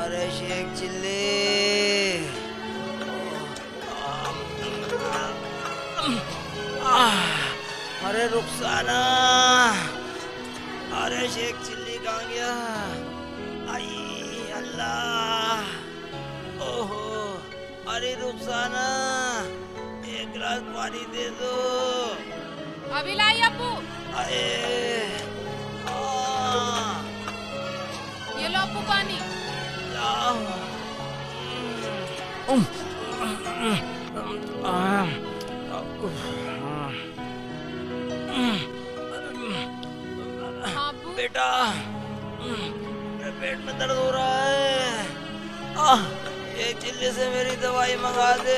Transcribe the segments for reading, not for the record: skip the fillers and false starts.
अरे शेख चिल्ली, अरे रुखसाना, अरे शेख चिल्ली कहाँ गया? आई अल्लाह, ओहो, अरे रुखसाना, एक गिलास पानी दे दो। अभी लाई अब्बू। अरे ये लो अब्बू पानी। बेटा, मेरे पेट में दर्द हो रहा है। एक चिल्ली से मेरी दवाई मंगा दे।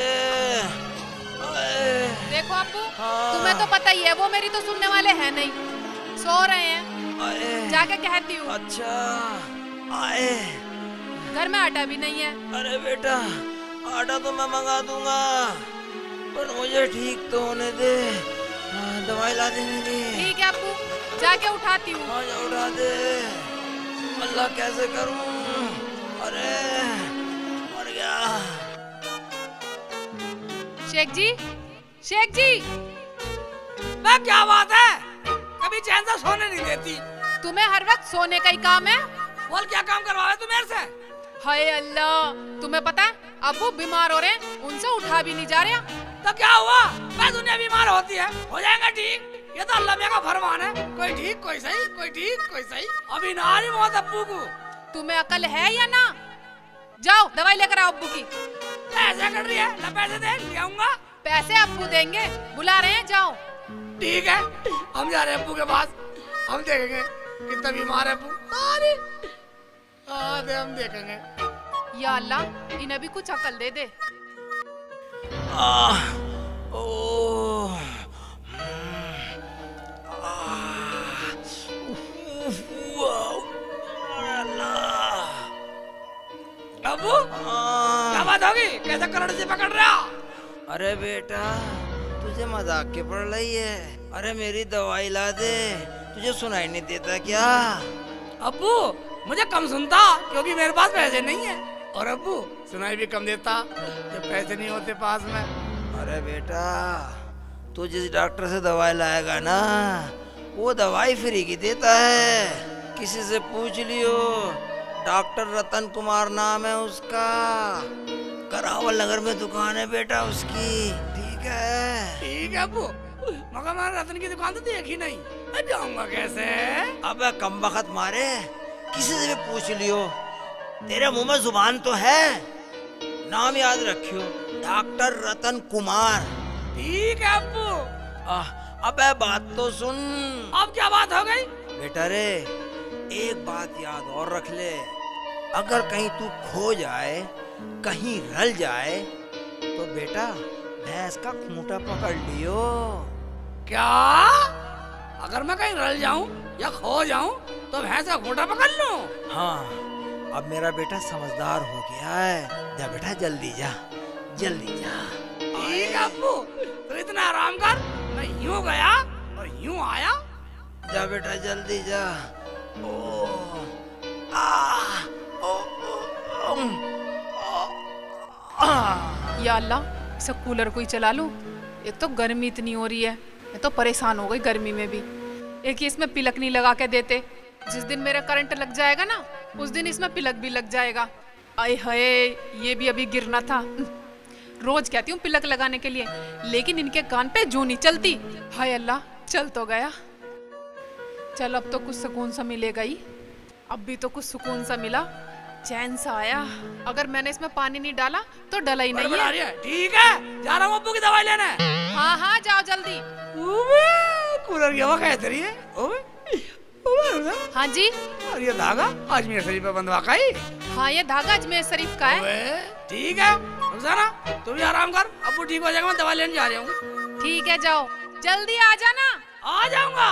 देखो अब्बू, तुम्हें तो पता ही है वो मेरी तो सुनने वाले हैं नहीं, सो रहे हैं। जाके कहती हूँ। अच्छा, आए। घर में आटा भी नहीं है। अरे बेटा, आटा तो मैं मंगा दूंगा, पर मुझे ठीक तो होने दे। दवाई ला दे मेरी। ठीक है अब्बू, जाके उठाती हूँ। हाँ, जा उठा दे। अल्लाह कैसे करूँ? अरे मर गया। शेख जी, शेख जी। मैं क्या बात है? कभी चैन से सोने नहीं देती। तुम्हें हर वक्त सोने का ही काम है। बोल क्या काम करवावे तू मेरे से? हाय अल्लाह, तुम्हें पता है अब्बू बीमार हो रहे हैं, उनसे उठा भी नहीं जा रहा। तो क्या हुआ? मैं दुनिया बीमार होती है, हो जाएगा ठीक। ये तो अल्लाह मियां का फरमान है, कोई ठीक कोई सही, कोई ठीक कोई सही। अभी नारी मौत अब्बू को। तुम्हें अकल है या ना? जाओ दवाई लेकर आओ अब्बू की। ऐसा कर रही है? ला पैसे दे, ले आऊंगा। पैसे अब्बू देंगे, बुला रहे हैं, जाओ। ठीक है, हम जा रहे हैं अब्बू के पास। हम देखेंगे कितना बीमार है अब्बू। हम देखेंगे। या अल्लाह, इन्हें भी कुछ अकल दे दे। अब्बू, क्या बात होगी? कैसे करड़ से पकड़ रहा? अरे बेटा, तुझे मजाक के पड़ रही है। अरे मेरी दवाई ला दे, तुझे सुनाई नहीं देता क्या? अब्बू, मुझे कम सुनता क्योंकि मेरे पास पैसे नहीं है, और अब्बू सुनाई भी कम देता जब पैसे नहीं होते पास में। अरे बेटा, तू जिस डॉक्टर से दवाई लाएगा ना, वो दवाई फ्री की देता है। किसी से पूछ लियो, डॉक्टर रतन कुमार नाम है उसका। करावल नगर में दुकान है बेटा उसकी। ठीक है? ठीक है अब्बू, मगर मैंने रतन की दुकान तो देखी नहीं, मैं जाऊंगा कैसे? अबे कमबख्त मारे, किसी से भी पूछ लियो, तेरे मुंह में जुबान तो है। नाम याद रखियो, डॉक्टर रतन कुमार। ठीक है अब्बू। अबे बात तो सुन। अब क्या बात हो गई? बेटा रे, एक बात याद और रख ले, अगर कहीं तू खो जाए, कहीं रल जाए, तो बेटा भैंस का खूंटा पकड़ लियो। क्या? अगर मैं कहीं रल जाऊं या खो जाऊं तो भैंस का खूंटा पकड़ लूं? हाँ, अब मेरा बेटा समझदार हो गया है। जा बेटा, जल्दी जा, जल्दी जा। ठीक है अब्बू, तो इतना आराम कर, मैं यूं गया और यूं आया। जा बेटा, जल्दी जा। या अल्लाह, इसे कूलर को ही चला लूं। एक तो गर्मी इतनी हो रही है, मैं तो परेशान हो गई गर्मी में भी। एक ही इसमें पिलक नहीं लगा के देते। जिस दिन मेरा करंट लग जाएगा ना, उस दिन इसमें पिलक भी लग जाएगा। आए हाय, ये भी अभी गिरना था। रोज कहती हूँ पिलक लगाने के लिए, लेकिन इनके कान पे जू नहीं चलती। हाय अल्लाह, चल तो गया। चल अब तो कुछ सुकून सा मिलेगा ही। अब भी तो कुछ सुकून सा मिला, चैन सा आया। अगर मैंने इसमें पानी नहीं डाला तो डला ही नहीं है। ठीक है, जा रहा हूँ अब्बू की दवाई लेने। हाँ हाँ, जाओ जल्दी। कूलर की हवा कैसे रही है? हाँ जी। और ये धागा अजमेर शरीफ पे बंधवा का ही? हाँ, ये धागा अजमेर शरीफ का है। ठीक है, रुखसाना तू भी आराम कर, अब्बू ठीक हो जाएगा, मैं दवा लेने जा रही हूँ। ठीक है, जाओ जल्दी आ जाना। आ जाऊंगा।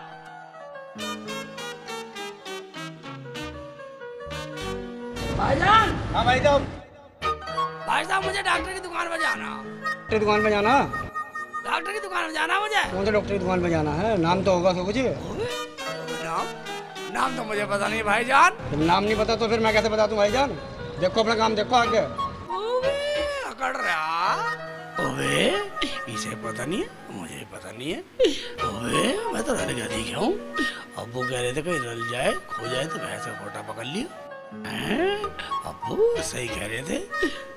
भाईजान। हाँ भाई साहब। भाई साहब, मुझे डॉक्टर की दुकान पे जाना। डॉक्टर की दुकान पे जाना? डॉक्टर की दुकान पे जाना मुझे। कौन से डॉक्टर की दुकान पे जाना है? नाम तो होगा कुछ? नाम तो मुझे पता नहीं भाईजान। नाम नहीं पता तो फिर मैं कैसे बता दूं भाईजान? देखो अपना काम देखो आगे। अकड़ रहा। ओए इसे पता नहीं है, मुझे पता नहीं है। ओए मैं तो रल गया दिख हूँ। अब्बू कह रहे थे कहीं रल जाए खो जाए तो भैंस का फोटा पकड़ लियो। अब्बू सही कह रहे थे।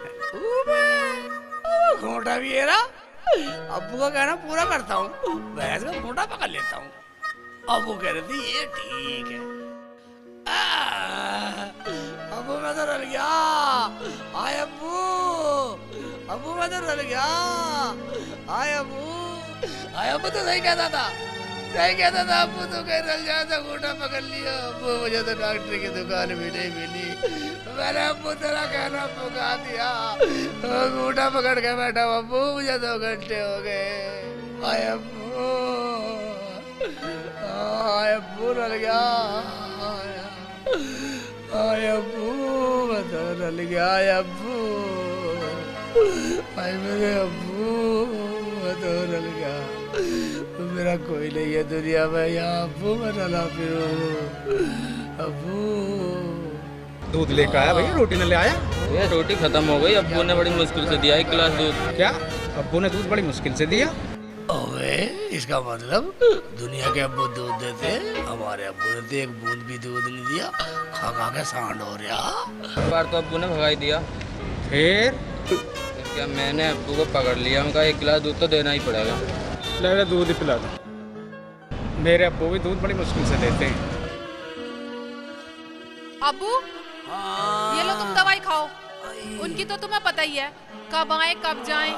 खोटा भी है ना। अब्बू का कहना पूरा करता हूँ, भैंस का फोटा पकड़ लेता हूँ। अब्बू कह रहे थे ये ठीक है। अब्बू मैं तो रल गया। आय अब्बू, अब्बू मैं तो रल गया। आय अब्बू, आय अब्बू तो सही कहता था, सही कहता था। अब्बू तो कहीं रल जाए तो घूटा पकड़ लिया। अब्बू मुझे तो डॉक्टर की दुकान भी नहीं मिली। मैंने अब्बू तेरा कहना पुका दिया, घूटा पकड़ के बैठा। अब्बू मुझे 2 घंटे हो गए। आय अब्बू, आय अब्बू रल गया। आय अब्बू मैं तो रल गया। आय अब्बू, आय मेरे अब्बू मैं तो रल गया। मेरा कोई नहीं है दुनिया में यहाँ। अब्बू मैं रला फिरूं। अब्बू दूध लेकर आया भैया, रोटी न ले आया? ये रोटी खत्म हो गई, अब्बू ने बड़ी मुश्किल से दिया 1 गिलास दूध। क्या अब्बू ने दूध बड़ी मुश्किल से दिया? ओए इसका मतलब दुनिया के अब्बू दूध देते, हमारे अब्बू ने तो 1 बूंद भी दूध नहीं दिया। खा खा के सांड हो रहा। एक बार तो अब्बू ने भगाई दिया, फिर क्या मैंने अब्बू को पकड़ लिया। उनका 1 गिलास दूध तो देना ही पड़ेगा। ले दूध ही पिला दो। मेरे अब्बू भी दूध बड़ी मुश्किल से देते हैं। अब्बू ये लो तुम दवाई खाओ। उनकी तो तुम्हें पता ही है, कब आए कब जाएं।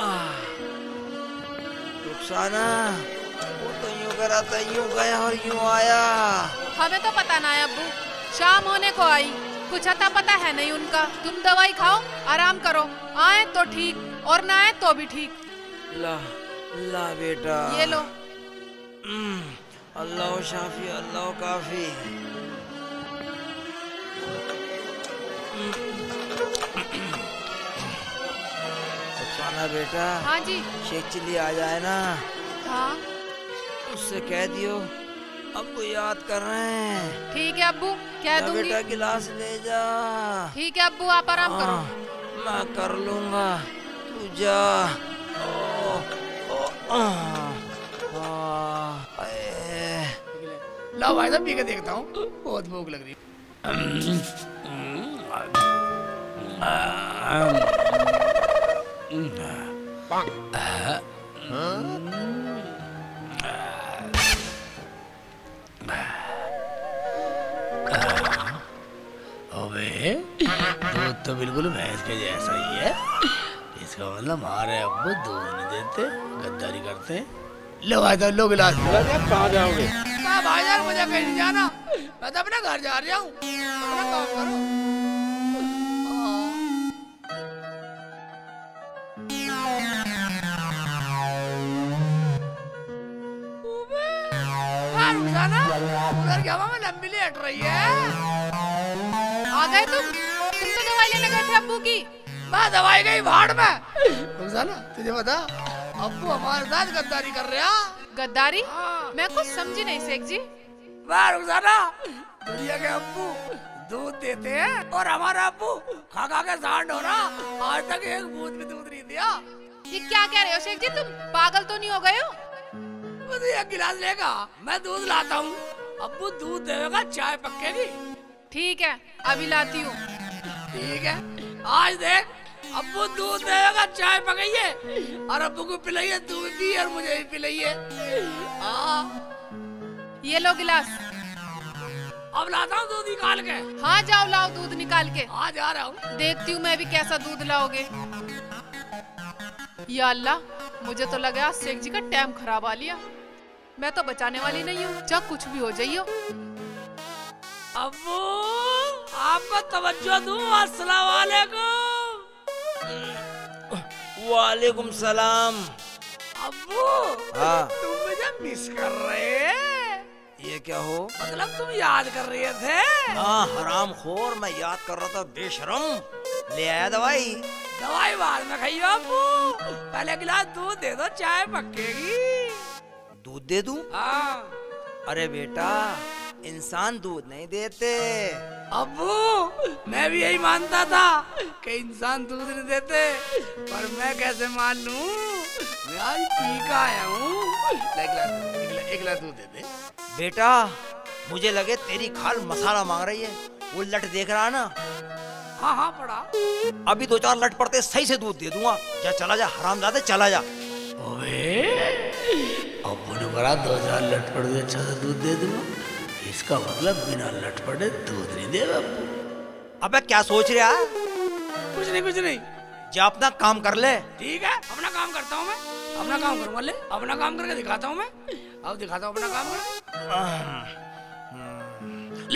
रुखसाना वो तो यूं करा था, यूं गया और यूं आया। हमें तो पता ना है अब्बू, शाम होने को आई, कुछ अता पता है नहीं उनका। तुम दवाई खाओ, आराम करो, आए तो ठीक और ना आए तो भी ठीक। ला ला बेटा ये लो। अल्लाह शाफी अल्लाह काफी। रुखसाना बेटा, हाँ जी। शेख चिल्ली आ जाए ना, हाँ उससे कह दियो अब्बू याद कर रहे हैं। ठीक है अब्बू, कह दूंगी। बेटा गिलास ले जा। ठीक है अब्बू, आप आराम करो। मैं कर लूंगा, तू जा। लाओ भाई साहब पी के देखता हूँ, बहुत भूख लग रही। अबे दूध तो बिल्कुल भैंस के जैसा ही है। इसका मतलब हमारे अब्बू दूध नहीं देते, गद्दारी करते हैं। लो भाई साहब लो गिलास। कहाँ जाओगे? भाई यार मुझे कहीं नहीं जाना, मैं तो अपने घर जा रहा हूँ। अपना काम करो। उधर क्या में लंबी लेट रही है। आ गए तुम तो दवाई लेने गए थे अब्बू की। मैं दवाई गई भाड़ में। रुखसाना तुझे बता, अब्बू हमारे साथ गद्दारी कर रहे हैं। गद्दारी? मैं कुछ समझी नहीं शेख जी। वाह रुखसाना, दुनिया के अब्बू दूध देते हैं और हमारा अब्बू खा खा के सांड हो रहा, आज तक 1 बूंद भी दूध नहीं दिया। ये क्या कह रहे हो शेख जी, तुम पागल तो नहीं हो गए हो? मुझे 1 गिलास लेगा, मैं दूध लाता हूँ। अब्बू दूध देगा, चाय पकेगी। ठीक है अभी लाती हूँ। ठीक है, आज देख अब्बू दूध देगा, चाय पकाइए और अब्बू को पिलाइए दूध भी और मुझे भी पिलाइए। ये लो गिलास। अब लाता हूँ दूध निकाल के। हाँ जाओ लाओ दूध निकाल के। हाँ जा रहा हूँ। देखती हूँ मैं भी कैसा दूध लाओगे। या अल्लाह, मुझे तो लगा शेख जी का टाइम खराब आ लिया। मैं तो बचाने वाली नहीं हूँ, चाहे कुछ भी हो जाइयो। अब्बू आपको तवज्जो दूँ। अस्सलाम वालेकुम। वालेकुम सलाम। अब्बू हाँ तुम मुझे मिस कर रहे हैं? ये क्या हो? मतलब तुम याद कर रहे थे? हाँ हराम खोर, मैं याद कर रहा था बेशरम। ले आया दवाई। दवाई बाद में खाइयो अब्बू, पहले गिलास दूध दे दो, चाय पकेगी। दूध दे दूं? हाँ। अरे बेटा इंसान दूध नहीं देते। अब्बू मैं भी यही मानता था कि इंसान दूध नहीं देते, पर मैं कैसे मान लूं? मैं आज पी का आया हूँ। एक गिलास दूध दे दे। बेटा मुझे लगे तेरी खाल मसाला मांग रही है। वो लट देख रहा ना? हाँ हाँ पड़ा। अभी 2-4 लट पड़ते सही से दूध दे दूंगा। जा चला जा हरामजादे, चला जा। ओए अब्बू ने बोला 2-4 लट पड़ दे, अच्छा से दूध दे दूंगा। इसका मतलब बिना लट पड़े दूध नहीं देगा अब्बू। अबे क्या सोच रहा है? कुछ नहीं। जा अपना काम कर ले। ठीक है अपना काम करता हूँ मैं, अपना काम करूंगा। ले अपना काम करके दिखाता हूँ मैं। अब दिखाता हूँ अपना काम करके। ले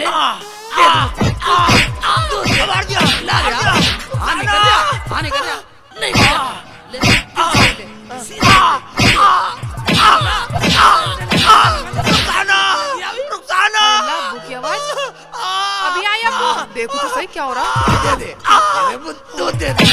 दूध मार दिया। ला गया। हाँ निकल गया। नहीं गया। ले रुखसाना अब्बू की आवाज अभी आई। अब्बू देखो तो सही क्या हो रहा। दे दूध दे दे।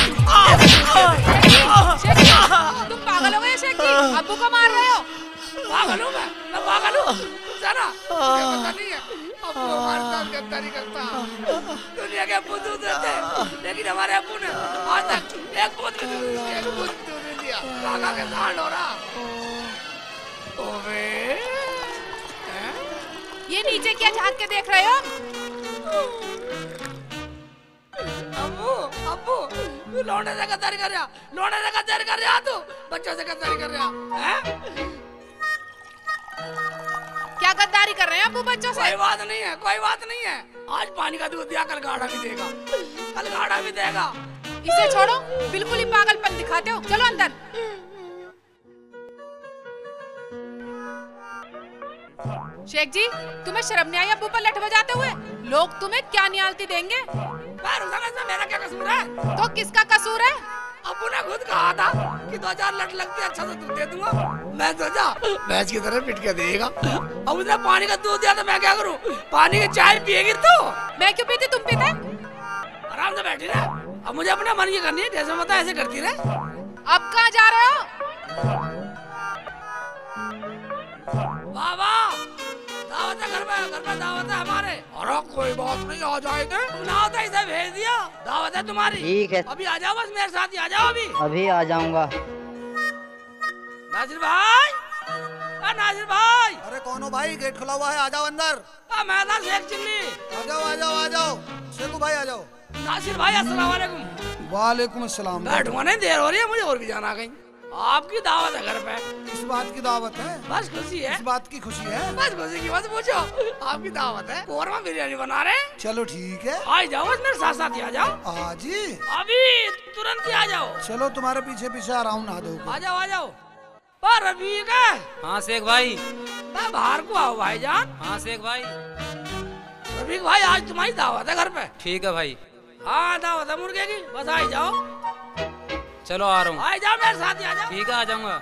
शेख जी, तुम पागल हो गए शेख जी? अब्बू को मार रहे हो? पागल हूँ मैं पागल हूँ। जाना पता नहीं है अब्बू मारता गद्दारी करता। दुनिया के अब्बू दूध देते, लेकिन हमारे अब्बू ने आज तक एक बूंद भी दूध नहीं दिया। काका के सांड हो रहा। ओवे ये नीचे क्या झांक के देख रहे हो? अब्बू तू लौंडे से गद्दारी कर रहा। तू बच्चों से गद्दारी कर रहा है? क्या गद्दारी कर रहे हैं अब्बू बच्चों से? कोई बात नहीं है। आज पानी का दूध दिया, कल गाढ़ा भी देगा। इसे छोड़ो, बिल्कुल ही पागलपन दिखाते हो। चलो अंदर। शेख जी तुम्हें शर्म नहीं आई अब्बू पर लठ बजाते हुए? लोग तुम्हें क्या नियालती देंगे? मेरा क्या कसूर है? तो किसका कसूर है? अब्बू ने खुद कहा था कि 2-4 लट लगते अच्छा से दूध दे दूंगा। मैं सोचा भैंस की तरह पिट के देगा। अब उसने पानी का दूध दिया तो मैं क्या करूं? पानी की चाय पिएगी तो? मैं क्यों पीती, तुम पीते? आराम से बैठी रहे। अब मुझे अपने मन की करनी है, जैसे बता ऐसे करती रहे। अब कहाँ जा रहे हो? बाबा दावत है, घर में दावत है हमारे। अरे कोई बात नहीं, आ जाएंगे। तुमने होता इसे भेज दिया, दावत है तुम्हारी। ठीक है। अभी आ जाओ, बस मेरे साथ ही आ जाओ। अभी आ जाऊंगा। नासिर भाई, नासिर भाई। अरे कौन हो भाई? गेट खुला हुआ है, आ जाओ अंदर। मैं था शेख चिल्ली। आ जाओ शेखू भाई आ जाओ। नासिर भाई अस्सलाम वालेकुम। वालेकुम अस्सलाम। बैठूंगा नहीं, देर हो रही है मुझे और भी जाना कहीं। आपकी दावत है घर पे। इस बात की दावत है? बस खुशी है। इस बात की खुशी है? बस खुशी की बात पूछो। आपकी दावत है, कोरमा बिरयानी बना रहे। चलो ठीक है, आ जाओ, बस मेरे साथ साथ ही आ जाओ। आज ही? अभी तुरंत ही आ जाओ। चलो तुम्हारे पीछे पीछे आ रहा हूँ, नहा धो। आ जाओ। पर रफीक है? हाँ शेख भाई। बाहर को आओ भाईजान। हाँ शेख भाई। रफीक भाई आज तुम्हारी दावत है घर पे। ठीक है भाई। हाँ दावत है मुर्गे की, बस आ जाओ। चलो आ रहा हूँ। आ जाओ मेरे साथ ही, आ जाओ। ठीक है आ जाऊंगा।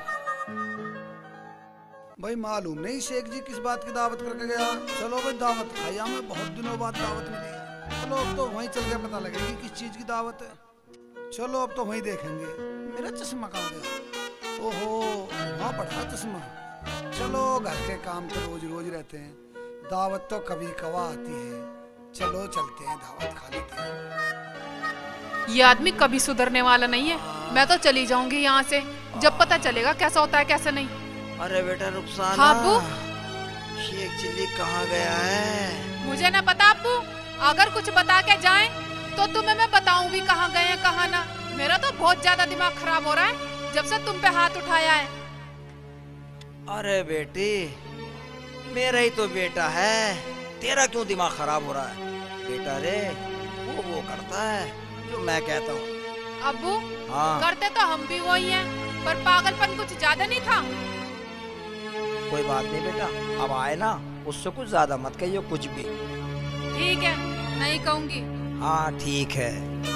भाई मालूम नहीं शेख जी किस बात की दावत करके गया। चलो भाई दावत खाई, हमें बहुत दिनों बाद दावत मिली। चलो अब तो वहीं चल के पता लगेगी किस चीज की दावत है। चलो अब तो वहीं देखेंगे। मेरा चश्मा कहाँ गया? ओहो वहाँ पड़ा चश्मा। चलो घर के काम तो रोज रोज रहते हैं, दावत तो कभी कवा आती है। चलो चलते हैं, दावत खा लेते हैं। ये आदमी कभी सुधरने वाला नहीं है। मैं तो चली जाऊंगी यहाँ से, जब पता चलेगा कैसा होता है कैसा नहीं। अरे बेटा रुखसाना, हाँ अब्बू? शेख चिल्ली कहाँ गया है? मुझे ना पता अब्बू, अगर कुछ बता के जाएं तो तुम्हें मैं बताऊं भी कहाँ गए हैं कहाँ ना। मेरा तो बहुत ज्यादा दिमाग खराब हो रहा है जब से तुम पे हाथ उठाया है। अरे बेटी मेरा ही तो बेटा है, तेरा क्यों दिमाग खराब हो रहा है? बेटा रे वो करता है जो मैं कहता हूँ। अब्बू हाँ करते तो हम भी वही हैं, पर पागलपन कुछ ज्यादा नहीं था? कोई बात नहीं बेटा, अब आए ना उससे कुछ ज्यादा मत कहियो कुछ भी। ठीक है नहीं कहूंगी। हाँ ठीक है।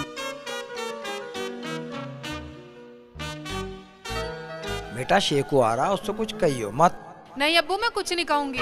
बेटा शेखू आ रहा, उससे कुछ कहियो मत। नहीं अब्बू मैं कुछ नहीं कहूंगी।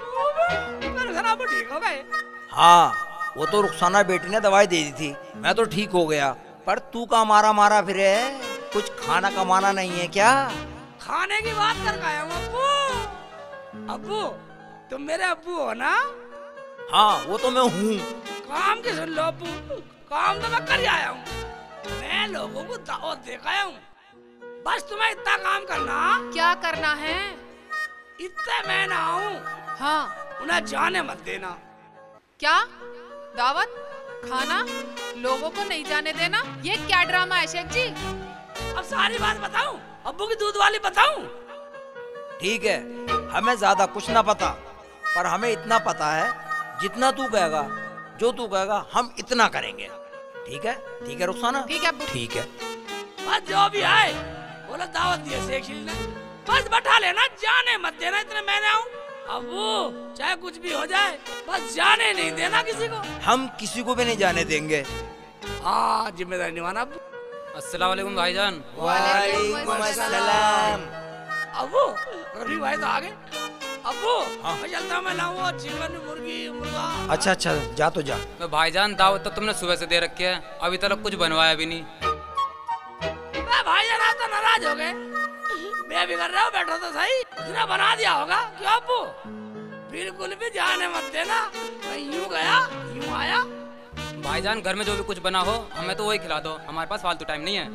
ठीक हो गए? हाँ वो तो रुखसाना बेटी ने दवाई दे दी थी, मैं तो ठीक हो गया। पर तू का मारा फिरे, कुछ खाना कमाना नहीं है क्या? खाने की बात कर आया हूँ अब्बू। अब्बू तुम मेरे अब्बू हो ना? हाँ वो तो मैं हूँ। काम की सुन लो अब्बू, काम तो मैं कर ही आया हूँ। मैं लोगों को दावत दे के आया हूँ। बस तुम्हें इतना काम करना। क्या करना है? इतने मैं ना आऊँ, हाँ। उन्हें जाने मत देना। क्या दावत खाना लोगों को नहीं जाने देना? ये क्या ड्रामा है शेख जी? अब सारी बात बताऊं? अब्बू की दूध वाली बताऊं? ठीक है, हमें ज्यादा कुछ ना पता, पर हमें इतना पता है जितना तू कहेगा, जो तू कहेगा हम इतना करेंगे। ठीक है? ठीक है रुखसाना? ठीक है अब्बू। ठीक है। बस जो भी आए बोला दावत दिए शेख जी ने, बस बैठा लेना, जाने मत देना। इतने मैंने आऊं अब्बू, चाहे कुछ भी हो जाए, बस जाने नहीं देना किसी को। हम किसी को भी नहीं जाने देंगे। हाँ, जिम्मेदारी निभाना अब्बू। अस्सलाम वालेकुम भाईजान। वालेकुम अस्सलाम। अब्बू रफी भाई तो आ गए। अब्बू हाँ। मैं चलता हूँ, मैं लाऊंगा चिकन, मुर्गी, मुर्गा। अच्छा अच्छा, जा तो जा। तो भाईजान दावत तो तुमने सुबह से दे रखी है, अभी तक कुछ बनवाया भी नहीं। भाईजान आप तो नाराज हो गए। मैं भी कर रहा हूँ, बैठो तो सही। उसने बना दिया होगा क्यों अब्बू? बिल्कुल भी जाने मत देना। मैं यूं गया यूं आया। भाईजान घर में जो भी कुछ बना हो हमें तो वही खिला दो, हमारे पास फालतू टाइम नहीं है।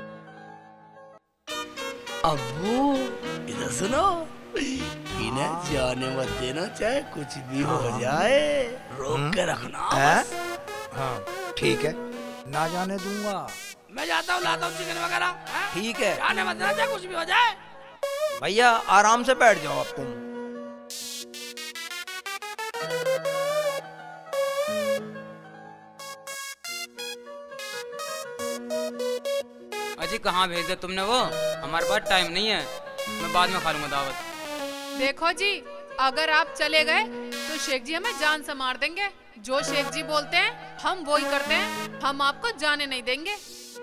अब्बू इधर सुनो, इन्हें जाने मत देना, चाहे कुछ भी हो जाए, रोक के रखना। हाँ ठीक है, ना जाने दूंगा। मैं जाता हूँ, लाता हूँ चिकन वगैरह। ठीक है। जाने मत देना, चाहे कुछ भी हो जाए। भैया आराम से बैठ जाओ अब तुम। अजी कहाँ भेज दिया तुमने वो? हमारे पास टाइम नहीं है, मैं बाद में खा लूंगा दावत। देखो जी, अगर आप चले गए तो शेख जी हमें जान से मार देंगे। जो शेख जी बोलते हैं हम वो ही करते हैं, हम आपको जाने नहीं देंगे।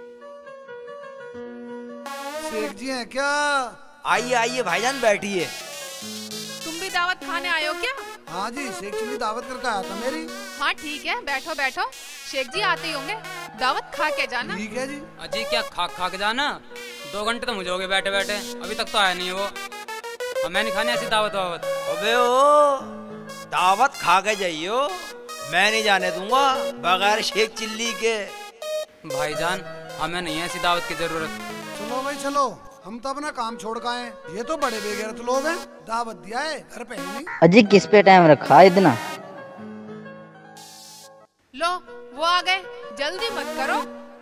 शेख जी हैं क्या? आइए आइए भाईजान बैठिए। तुम भी दावत खाने आए हो क्या? हाँ जी, शेख जी ने दावत करके आया था मेरी। हाँ ठीक है, बैठो बैठो, शेख जी आते ही होंगे, दावत खा के जाना। ठीक है जी। अजी क्या खा के जाना? 2 घंटे तो मुझे हो गए बैठे बैठे, अभी तक तो आया नहीं है वो। हमें नहीं खाने ऐसी दावत वावत। अबे ओ, दावत खा के जाइयो, मैं नहीं जाने दूंगा बगैर शेख चिल्ली के। भाईजान हमें नहीं है ऐसी दावत की जरूरत। चलो भाई चलो, हम तो अपना काम छोड़ के आए। ये तो बड़े बेगैरत लोग हैं, दावत दिया है घर पे नहीं। अजी किस पे टाइम रखा इतना? लो वो आ गए, जल्दी मत करो।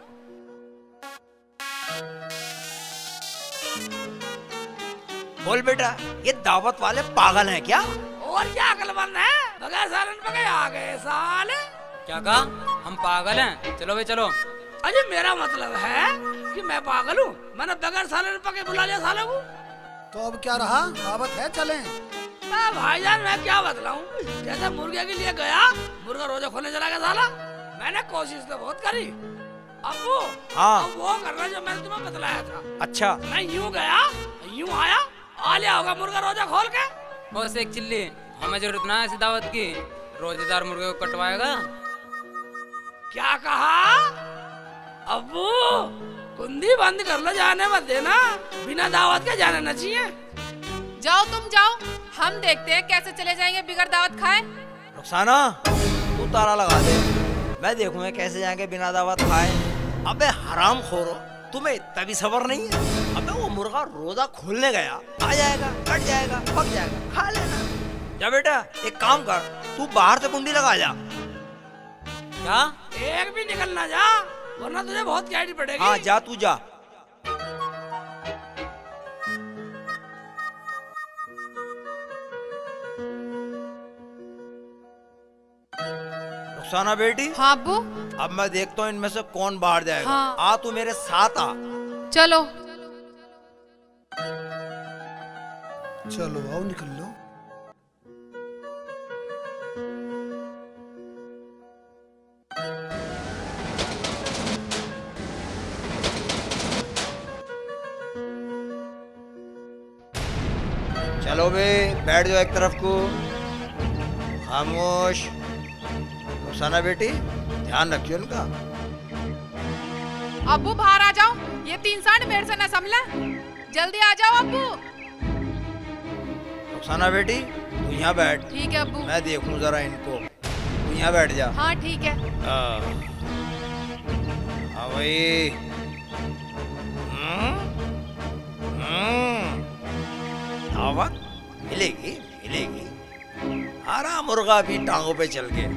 बोल बेटा, ये दावत वाले पागल हैं क्या? और क्या अकलमंद है, बगैर सालन पके आ गए साले। क्या कहा? हम पागल हैं? चलो भाई चलो। अजी मेरा मतलब है कि मैं पागल हूँ, मैंने बगैर सालन पके बुला लिया साले को। तो अब क्या रहा, दावत है, चलें। भाईजान मैं क्या बतलाऊं, जैसे मुर्गे के लिए गया, मुर्गा रोजा खोलने चला गया साला। मैंने कोशिश तो बहुत करी अब्बू। हाँ। अब वो करना जो मैंने तुम्हें बतलाया था। अच्छा। मैं यूं गया यूं आया, आ लिया होगा मुर्गा रोजा खोल के। और शेख चिल्ली, हमें जरूरत ना है ऐसी दावत की, रोजेदार मुर्गे को कटवाएगा। क्या कहा अब्बू? कुंडी बंद कर लो, जाने मत देना, बिना दावत के जाने न चाहिए। जाओ तुम जाओ, हम देखते हैं कैसे चले जाएंगे बिगर दावत खाए। रुखसाना तू ताला लगा दे, मैं देखूंगा कैसे जाएंगे बिना दावत खाए। अबे हराम खोरो, तुम्हें इतना भी सब्र नहीं है? अबे वो मुर्गा रोजा खोलने गया, आ जाएगा, कट जाएगा, पक जाएगा, खा लेना। जा बेटा एक काम कर, तू बाहर से कुंडी लगा जा। क्या? एक भी निकलना जा, वरना तुझे बहुत कैडी पड़ेगी। हाँ जा तू जा। रुखसाना बेटी। हाँ अब्बू। अब मैं देखता हूँ इनमें से कौन बाहर जाएगा। हाँ। आ तू मेरे साथ आ। चलो चलो आओ निकल लो। चलो बे बैठ जाओ एक तरफ को, खामोश। रुखसाना बेटी ध्यान रखियो उनका। अब्बू बाहर आ जाओ, ये 3 साढ़ मेरे से न संभला, जल्दी आ जाओ अब्बू। रुखसाना बेटी तू यहाँ बैठ, ठीक है अब्बू। मैं देखूं जरा इनको। यहाँ बैठ जा। हाँ ठीक है। हाँ भाई। दावत मिलेगी मिलेगी। हरा मुर्गा भी टांगों पे चल के।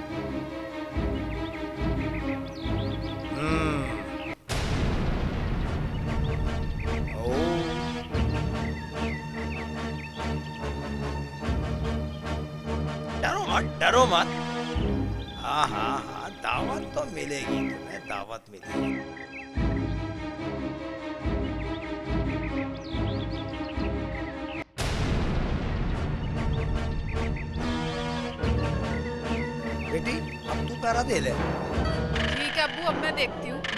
डरो मत। हाँ हाँ हाँ, दावत तो मिलेगी तुम्हें, दावत मिलेगी। बेटी अब तू पैरा दे ले। ठीक है अब्बू, अब मैं देखती हूँ।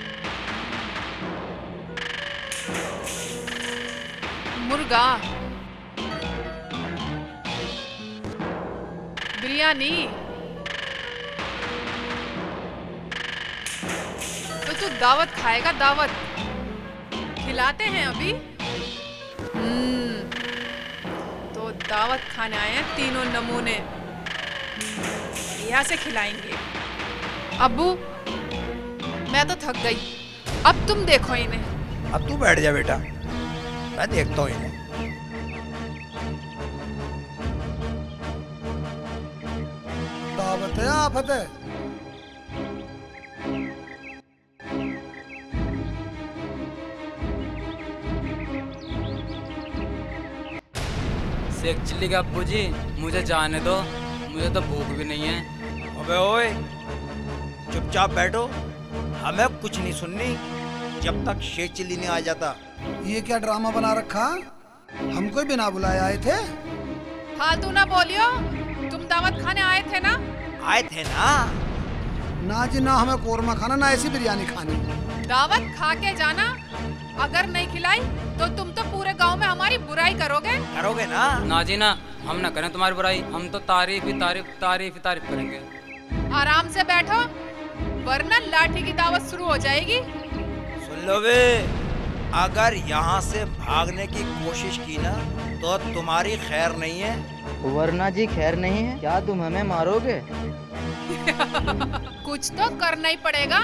मुर्गा, बिरयानी, तो तू दावत खाएगा? दावत खिलाते हैं अभी। तो दावत खाने आए हैं तीनों नमूने, यहाँ से खिलाएंगे। अब्बू मैं तो थक गई, अब तुम देखो इन्हें। अब तू बैठ जा बेटा, मैं देखता हूँ इन्हें। दावत है आफत है। शेख चिल्ली के अब्बू जी मुझे जाने दो, मुझे तो भूख भी नहीं है। अबे ओए चुपचाप बैठो, हमें कुछ नहीं सुननी जब तक शेख चिल्ली नहीं आ जाता। ये क्या ड्रामा बना रखा? हमको ही बिना बुलाए आए थे? फालतू ना बोलियो, तुम दावत खाने आए थे ना? आए थे ना। ना जी ना, हमें कोरमा खाना ना ऐसी बिरयानी खानी। दावत खा के जाना, अगर नहीं खिलाई तो तुम तो पूरे गांव में हमारी बुराई करोगे। करोगे ना? ना जी ना, हम ना करें तुम्हारी बुराई, हम तो तारीफ ही तारीफ तारीफ ही तारीफ करेंगे। आराम से बैठो, वरना लाठी की दावत शुरू हो जाएगी। सुन लो बे, अगर यहाँ से भागने की कोशिश की ना तो तुम्हारी खैर नहीं है। वरना जी खैर नहीं है। क्या तुम हमें मारोगे? कुछ तो करना ही पड़ेगा।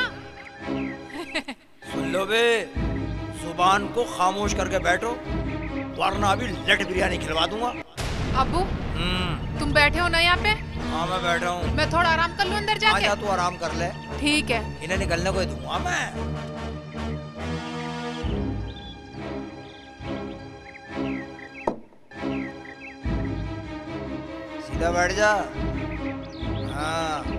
सुन लो बे, जुबान को खामोश करके बैठो, वरना अभी लट बिरयानी खिलवा दूंगा। अब्बू तुम बैठे हो ना यहाँ पे? हाँ मैं बैठा हूँ। मैं थोड़ा आराम कर लूँ अंदर जाके? आजा तू आराम कर ले। ठीक है। इन्हें निकलने को ही दूंगा मैं। सीधा बैठ जा। हाँ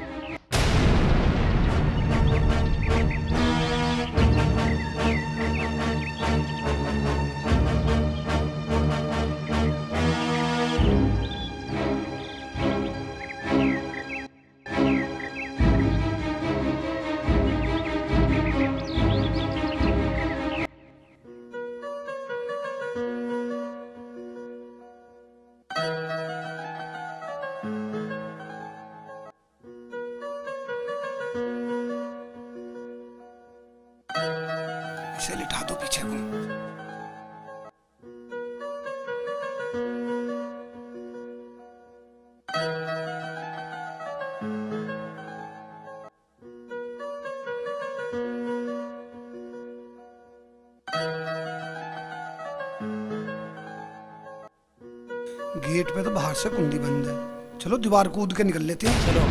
इसे लिटा दो पीछे को। गेट पे तो बाहर से कुंडी बंद है। चलो दीवार कूद के निकल लेते हैं। चलो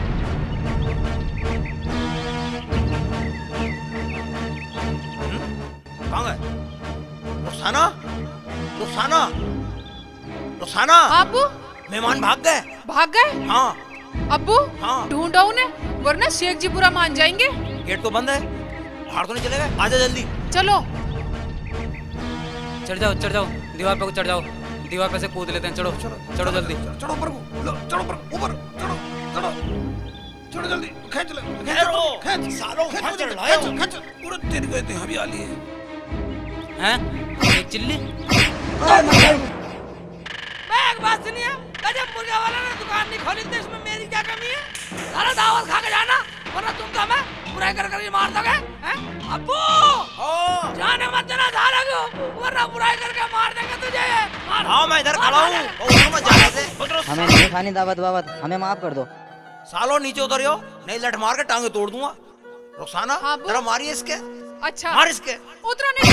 रुखसाना, रुखसाना, रुखसाना। अब्बू मेहमान भाग गए। भाग गए? हाँ। अब्बू हाँ। ढूंढो उन्हें, वरना शेख जी बुरा मान जाएंगे। गेट तो बंद है, बाहर तो नहीं चले गए। आजा जल्दी। चलो चढ़ जाओ चढ़ जाओ, दीवार पे चढ़ जाओ, दीवार पे से कूद लेते हैं। चलो चलो चढ़ो जल्दी। चढ़ो ऊपर को, चढ़ो ऊपर, चढ़ो चढ़ो चढ़ो जल्दी। खींच ले, खींच सालों खींच चढ़ लाए हो। खींच पूरा तेरे गए थे अभी आली है। हैं एक चिल्ली। मैं एक बात सुनिए, गजब मुर्गा वाला ने दुकान नहीं खोली, तो इसमें मेरी क्या कमी है? सारा दावत खा के जाना, वरना तुम तो हमें बुराई कर कर मार दोगे। हैं अब्बू जाने मत देना साला को, वरना बुराई करके मार देंगे तुझे। हाँ मैं इधर खड़ा हूँ। हमें नहीं खानी दावत वावत, हमें माफ कर दो। सालो नीचे उतरियो, नहीं लठ मार के टांगे तोड़ दूंगा। रुखसाना हाँ, वो- जरा मारिए इसके, अच्छा मार इसके। उतरो नहीं,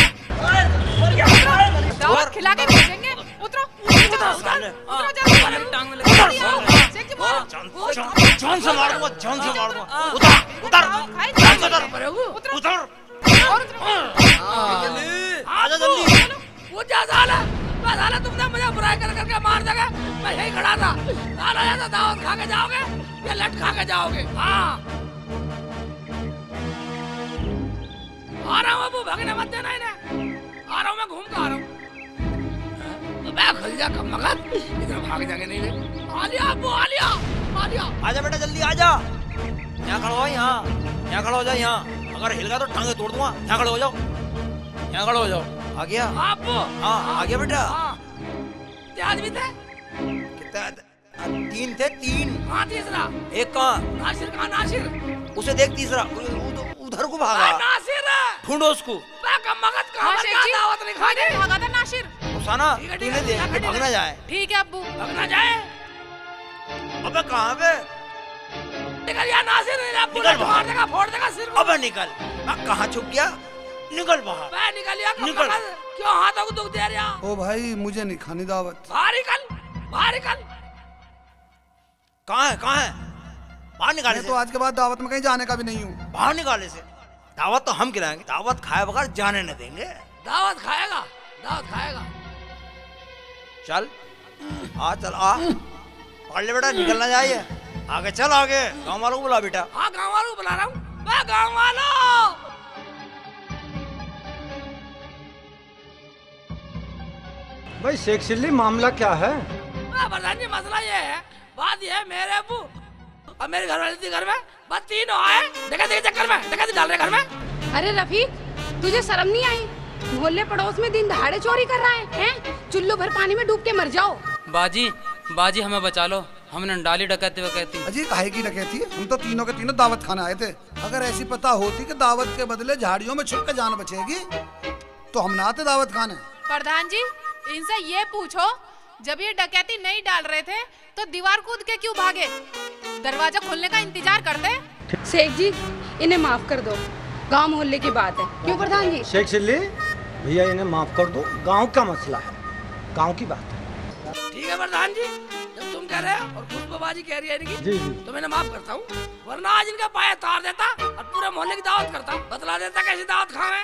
दावत खिला के भेजेंगे। उतरो साले। उतरो जल्दी, टांग में जल्दी आओ, शेख जी मारो। जान से मार दूंगा, जान से मार दूंगा। उतर उतर खाई जान से उतर उतरो उतर। और उतरो। आजा जल्दी। वो जा साला, मैं साला तुमने मुझे बुराई कर करके मार देगा। मैं यही खड़ा था, साला या तो दावत खा के जाओगे या लट खा के जाओगे। हाँ आ रहा हूँ अबू, भगने मत देना इन्हें। आ रहा हूँ मैं, घूम के आ रहा हूँ। तो मैं खुल जा कम मगन, इधर भाग जाके नहीं ले। आ लिया अबू, आ लिया, आ लिया। आजा बेटा जल्दी आजा। यहाँ खड़ा हो, यहाँ खड़ा हो जा। यहाँ अगर हिल गया तो टांगे तोड़ दूंगा। यहाँ खड़े हो जाओ, यहाँ खड़े हो जाओ। आ गया? अबू हाँ आ गया बेटा। कितने आदमी थे? कितना? 3 थे, 3। हाँ तीसरा एक कहाँ? नासिर कहाँ? नासिर उसे देख, तीसरा उधर को भागा। नासिर ढूंढो उसको। मैं कम मगन कहाँ हाँ पर शेख क्या जी, दावत नहीं खाने? भागा था नासिर। रुखसाना ठीक है, तूने देख के भाग ना जाए। ठीक है अब्बू। भगना जाए। अबे कहाँ पे? निकल या नासिर, निकल बुलेट बाहर। मार देगा, फोड़ देगा सिर को। अबे निकल। कहाँ छुप गया? निकल बाहर। मैं निकल या कम निकल। मगन, क्यों हाथों को दुख दे रहा? ओ भाई मुझे नहीं खानी दावत। बाहर निकल, बाहर निकल। कहाँ है? बाहर निकाले मैं से। तो आज के बाद दावत में कहीं जाने का भी नहीं हूँ। बाहर निकाले से। दावत तो हम खिलाएंगे, दावत खाए बगैर जाने न देंगे। दावत खाएगा, दावत खाएगा। चल चल आ। पकड़ ले बेटा, निकलना चाहिए। आगे चल, आगे गाँव वालों को बुला बेटा। हाँ गाँव वालों को बुला रहा हूँ मैं। गाँव वालों, भाई शेख चिल्ली मामला क्या है? प्रधान जी मसला ये है, बात ये है, मेरे अबू और मेरे घर वाले थी घर में, बस तीनों आए डकैती के चक्कर में, डकैती डाल रहे घर में। अरे रफीक, तुझे शर्म नहीं आई? मोहल्ले पड़ोस में दिन दहाड़े चोरी कर रहा है? चुल्लू भर पानी में डूब के मर जाओ। बाजी बाजी हमें बचा लो, हमने डाली डकैती वकैती। अजी काहे की डकैती? हम तो तीनों के तीनों दावत खाने आए थे। अगर ऐसी पता होती कि दावत के बदले झाड़ियों में छुप के जान बचेगी तो हम ना आते दावत खाने। प्रधान जी इनसे ये पूछो, जब ये डकैती नहीं डाल रहे थे तो दीवार कूद के क्यों भागे? दरवाजा खोलने का इंतजार करते। शेख जी इन्हें माफ कर दो, गांव मोहल्ले की बात है। क्यों प्रधान जी? शेख चिल्ली भैया इन्हें माफ कर दो, गांव का मसला है, गांव की बात है। ठीक है प्रधान जी, जब तुम कह रहे हो और खुशबूबाजी कह रही है इनकी, जी जी। तो मैंने माफ करता हूँ, वरना आज इनका पाया तार देता और पूरे मोहल्ले की दावत करता, बतला देता कैसी दावत खावे।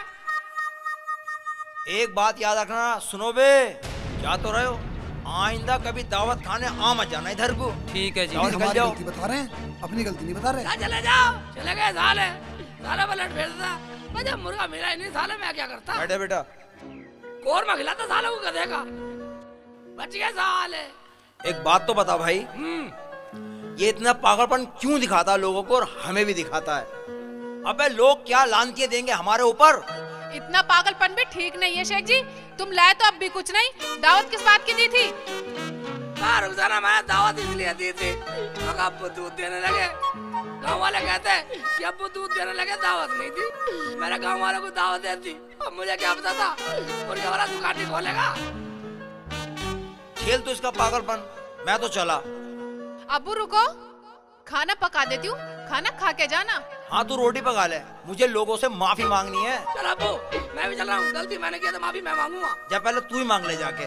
एक बात याद रखना, सुनो बे, जा तो रहे हो, आइंदा कभी दावत खाने आ मत जाना इधर को। ठीक है जी। जाओ, निकल हमारी जाओ। गलती बता रहे हैं, अपनी गलती नहीं बता रहे। जा चले जाओ, चले गए साले, साले पलट भेजता। मैं जब मुर्गा मिला ही नहीं साले, मैं क्या करता? बैठे बेटा। कोरमा खिलाता साले को गधे का, बच गए साले। एक बात तो बता भाई, ये इतना पागलपन क्यों दिखाता है लोगों को और हमें भी दिखाता है? अबे लोग क्या लानतियां देंगे हमारे ऊपर? इतना पागलपन भी ठीक नहीं है शेख जी। तुम लाए तो अब भी कुछ नहीं, दावत किस बात की दी थी? रुखसाना मैंने दावत इसलिए दी थी, मगर अब्बू दूध देने लगे। गाँव वाले कहते हैं कि अब्बू दूध देने लगे, दावत नहीं दी। मेरे गाँव वालों को दावत देती, अब मुझे क्या पता था मुर्गे वाला दुकान नहीं खोलेगा। खेल तो इसका पागलपन, मैं तो चला। अब्बू रुको, खाना पका देती हूँ, खाना खा के जाना। हाँ तू रोटी पका ले, मुझे लोगों से माफी मांगनी है। चल अब्बू, मैं भी चल रहा हूँ, गलती मैंने किया तो माफी मैं मांगूंगा। जा पहले तू ही मांग ले जाके।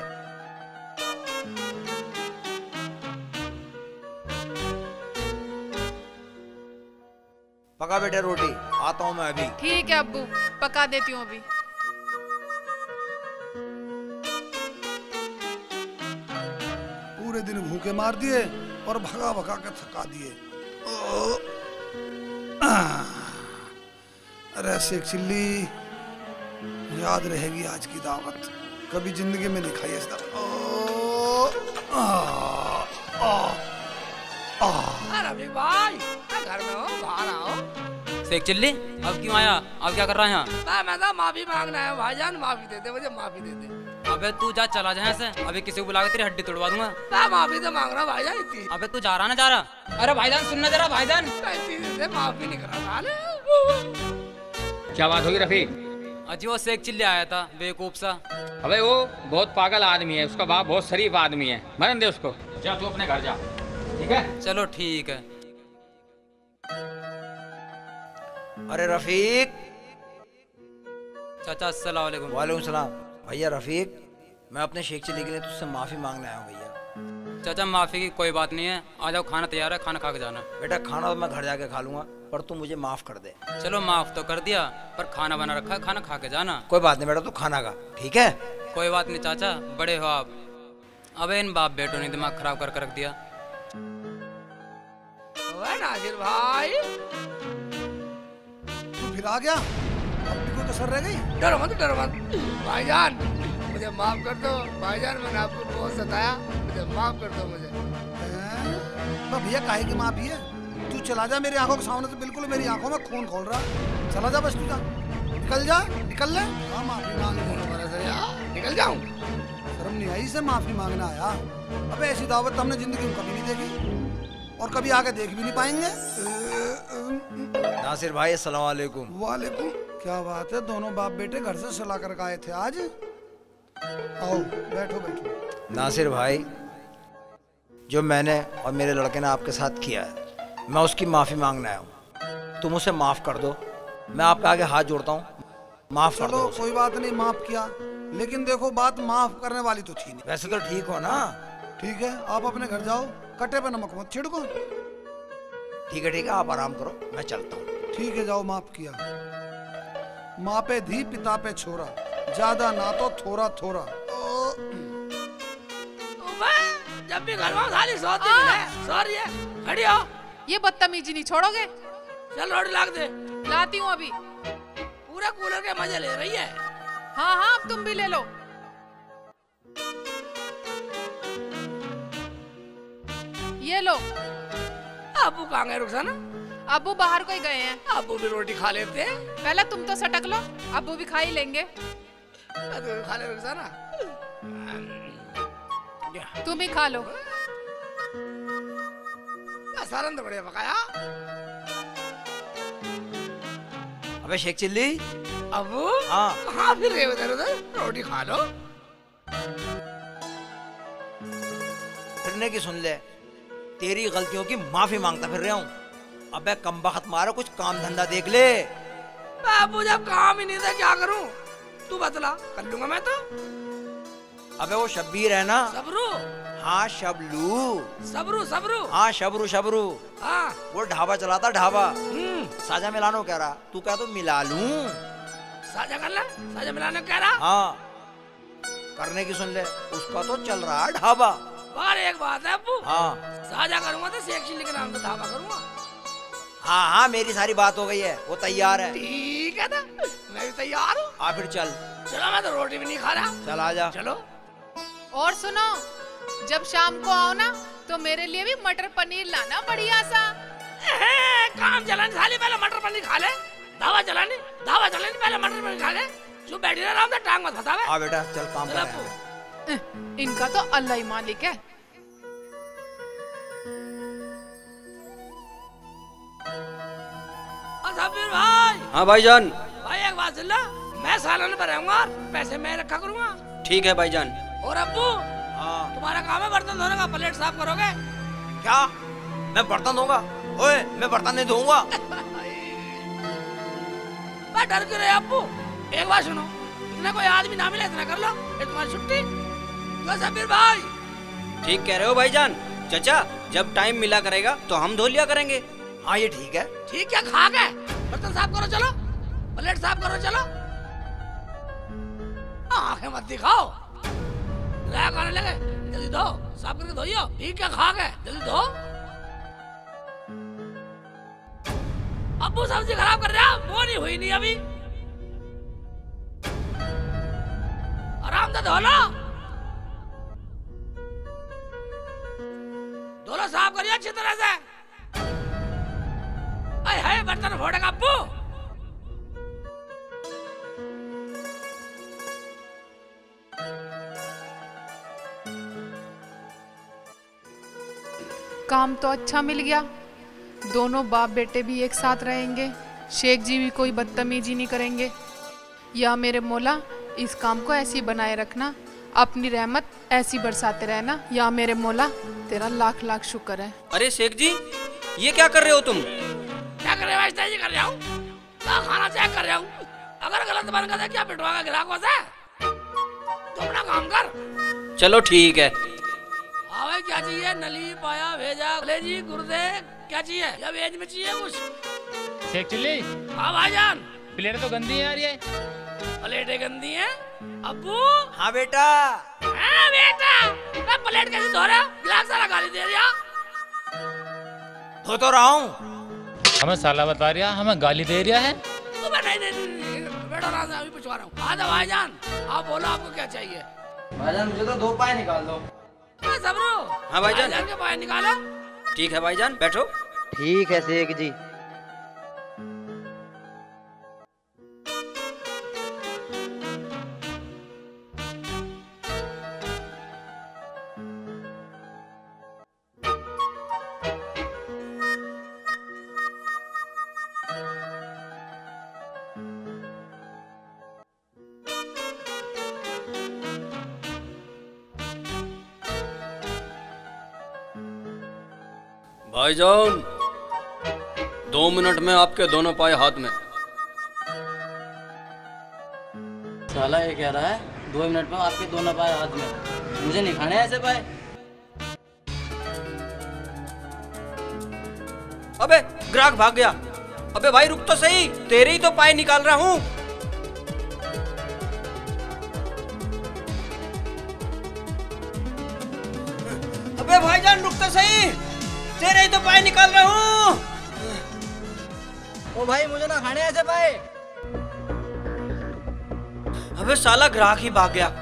पका बेटे रोटी, आता हूँ मैं अभी। ठीक है अब्बू, पका देती हूँ अभी। पूरे दिन भूखे मार दिए और भगा भगा के थका दिए। अरे शेख चिल्ली, याद रहेगी आज की दावत, कभी जिंदगी में नहीं खाई इस दावत। रफीक भाई, घर में हो, बाहर आओ। शेख चिल्ली अब क्यों आया? अब क्या कर रहा है यहाँ? मैं तो माफी मांगना है भाईजान, माफी दे दे मुझे, माफी दे दे। अबे तू जा, चला जा यहाँ से, अभी किसी को बुला के तेरी हड्डी तोड़वा दूंगा। मैं माफी तो मांग रहा भाईजान इतनी। अबे तू जा रहा ना जा रहा? अरे भाईजान सुनना जरा भाईजान। इतनी माफी नहीं कर रहा साले। क्या बात होगी रफीक? अजी वो शेख चिल्ली आया था, बेवकूफ सा। अबे वो बहुत पागल आदमी है, उसका बाप बहुत शरीफ आदमी है, मरन दे उसको। जा तू अपने घर जा, ठीक है? चलो ठीक है। अरे रफीक। चाचा अस्सलाम वालेकुम। वालेकुम सलाम। भैया रफीक, मैं अपने शेख चिल्ली के लिए तुझसे माफी मांगने आया हूँ भैया। चाचा माफी की कोई बात नहीं है, आ जाओ, खाना तैयार है, खाना खा के जाना। बेटा खाना तो मैं घर जाके खा लूंगा, पर तू मुझे माफ कर दे। चलो माफ तो कर दिया, पर खाना बना रखा है, खाना खा के जाना। कोई बात नहीं बेटा, तू खाना खा, ठीक है? कोई बात नहीं चाचा, बड़े हो आप। अबे इन बाप बेटों ने दिमाग खराब करके रख दिया। ओए नासिर भाई, तू फिर आ गया? अब भी कोई कसर रह गई? डरो मत भाईजान, मुझे माफ कर दो भाईजान, मैंने आपको बहुत सताया, मुझे माफ कर दो मुझे। भैया काहे की माफी है? तू चला जा मेरी आंखों के सामने से, बिल्कुल मेरी आंखों में खून खोल रहा। चला जा बस, तू जा, निकल ले। हाँ माफी मांग ले। निकल जाऊं? शर्म नहीं आई से माफी मांगना आया? अबे ऐसी दावत हमने जिंदगी में कभी नहीं देखी और कभी आगे देख भी नहीं पाएंगे। नासिर भाई अस्सलाम वालेकुम। वालेकुम। क्या बात है, दोनों बाप बेटे घर से सलाह कर आए थे आज। आओ बैठो बैठो। नासिर भाई, जो मैंने और मेरे लड़के ने आपके साथ किया है, मैं उसकी माफी मांगने आया हूँ। तुम उसे माफ कर दो, मैं आपके आगे हाथ जोड़ता हूँ, माफ कर दो। चलो कोई बात नहीं, माफ किया, लेकिन देखो बात माफ करने वाली तो थी नहीं। वैसे तो ठीक हो ना? ठीक है, आप अपने घर जाओ, कटे पे नमक मत छिड़को। ठीक है, आप आराम करो, मैं चलता हूँ। ठीक है, जाओ, माफ किया। माँ पे धी, पिता पे छोरा, ज्यादा ना तो थोड़ा थोड़ा। जब भी घर में साली सोती है, सो रही है, खड़ी हो। ये बदतमीजी नहीं छोड़ोगे? चल रोटी लाग दे। लाती हूँ अभी। पूरा कूलर के मजे ले रही है। हाँ हाँ, अब तुम भी ले लो। ये लो। अबू कहाँ गए रुखसाना? अबू बाहर को ही गए हैं। अबू भी रोटी खा लेते हैं। पहले तुम तो सटक लो, अबू भी खा ही लेंगे। खा ले रुखसाना। तुम ही खा लो। सारन तो बढ़िया पकाया। अबे शेख चिल्ली। अबू हाँ, कहाँ फिर रहे उधर उधर? रोटी खा लो। फिरने की सुन ले, तेरी गलतियों की माफी मांगता फिर रहा हूँ। अबे कमबख्त मारो, कुछ काम धंधा देख ले। अबू जब काम ही नहीं था क्या करूँ? तू बतला, कर लूंगा मैं तो। अबे वो शब्बीर है ना? सबरू। हाँ शबलू। सबरू। हाँ शबरू। हाँ वो ढाबा चलाता, ढाबा। साजा मिलानो कह रहा, तू क्या तो मिला लूं? साजा कर ले, साजा मिलाने कह रहा। हाँ करने की सुन ले, उसका तो चल रहा है ढाबा। और एक बात है अब्बू। हाँ साजा करूंगा तो शेख चिल्ली के नाम से ढाबा करूंगा। हाँ, मेरी सारी बात हो गई है, वो तैयार है। ठीक है ना, मैं भी तैयार हूँ। आ फिर चल। चलो, मैं तो रोटी भी नहीं खा रहा। चल आजा। चलो। और सुनो, जब शाम को आओ ना तो मेरे लिए भी मटर पनीर लाना बढ़िया सा। काम चलाने साली, पहले मटर पनीर खा ले। धावा चलानी पहले मटर पनीर खा ले। चुप बैठी रह, आराम से टांग मत फंसावे। आ बेटा चल, काम कर। इनका तो अल्लाह ही मालिक है। सबीर भाई। हाँ भाईजान। भाई एक बात सुन लो, मैं सालाना पर रहूंगा और पैसे मैं रखा करूंगा। ठीक है भाईजान। और अब्बू, तुम्हारा काम है बर्तन धोने का, प्लेट साफ करोगे क्या? मैं बर्तन धोऊंगा? ओए मैं बर्तन नहीं धोऊंगा। मैं डर क्यों रहे अब्बू? एक बात सुनो, इतना कोई आदमी ना मिले इतना कर लो, ये तुम्हारी छुट्टी। तो सबीर भाई। ठीक कह रहे हो भाईजान। चाचा जब टाइम मिला करेगा तो हम धो लिया करेंगे। हाँ ये ठीक है। ठीक है, खा गए, बर्तन साफ करो, चलो प्लेट साफ करो, चलो। आंखें मत दिखाओ, लगा खाने लगे, जल्दी धो, साफ करके धोइयो। ठीक है, खा गए, जल्दी धो। अब्बू सब्जी खराब कर रहा, वो नहीं हुई नहीं अभी, आराम से धो लो। धो लो, साफ करिए अच्छी तरह से। है बर्तन फोड़ेगा अब्बू। काम तो अच्छा मिल गया, दोनों बाप बेटे भी एक साथ रहेंगे, शेख जी भी कोई बदतमीजी नहीं करेंगे। या मेरे मौला इस काम को ऐसी बनाए रखना, अपनी रहमत ऐसी बरसाते रहना। या मेरे मौला तेरा लाख लाख शुक्र है। अरे शेख जी, ये क्या कर रहे हो तुम? चेक कर रहा जी कर रहा हूँ, खाना चेक कर रहा हूँ। अगर गलत बन कर क्या पिटवाएगा ग्राहकों से? तो अपना काम कर। चलो ठीक है। हाँ भाई क्या चाहिए? नली, पाया, भेजा, कलेजी, गुर्दे, क्या चाहिए? या वेज में चाहिए कुछ? शेख चिल्ली। हाँ भाईजान। प्लेट तो गंदी है यार ये। प्लेटें गंदी हैं? अब्बू। हाँ बेटा। हाँ बेटा। मैं प्लेट कैसे धो रहा? गिलास सारा गाली दे दिया। धो तो रहा हूँ। हमें साला बता रहा, हमें गाली दे रहा है। नहीं बैठो आराम से, अभी पूछवा रहा हूँ। आजा भाईजान, आप बोलो आपको क्या चाहिए? भाईजान मुझे तो 2 पाए निकाल दो। सबरो। हाँ भाईजान। भाईजान के पाए निकालो। ठीक है भाईजान, बैठो। ठीक है शेख जी। भाईजान 2 मिनट में आपके दोनों पाए हाथ में। साला ये कह रहा है 2 मिनट में आपके दोनों पाए हाथ में। मुझे नहीं खाने ऐसे पाए। अबे ग्राहक भाग गया। अबे भाई रुक तो सही, तेरे ही तो पाए निकाल रहा हूँ। अबे भाईजान रुक तो सही, तेरे ही तो पाए निकाल रहा हूँ। ओ भाई मुझे ना खाने ऐसे पाए। अबे साला ग्राहक ही भाग गया।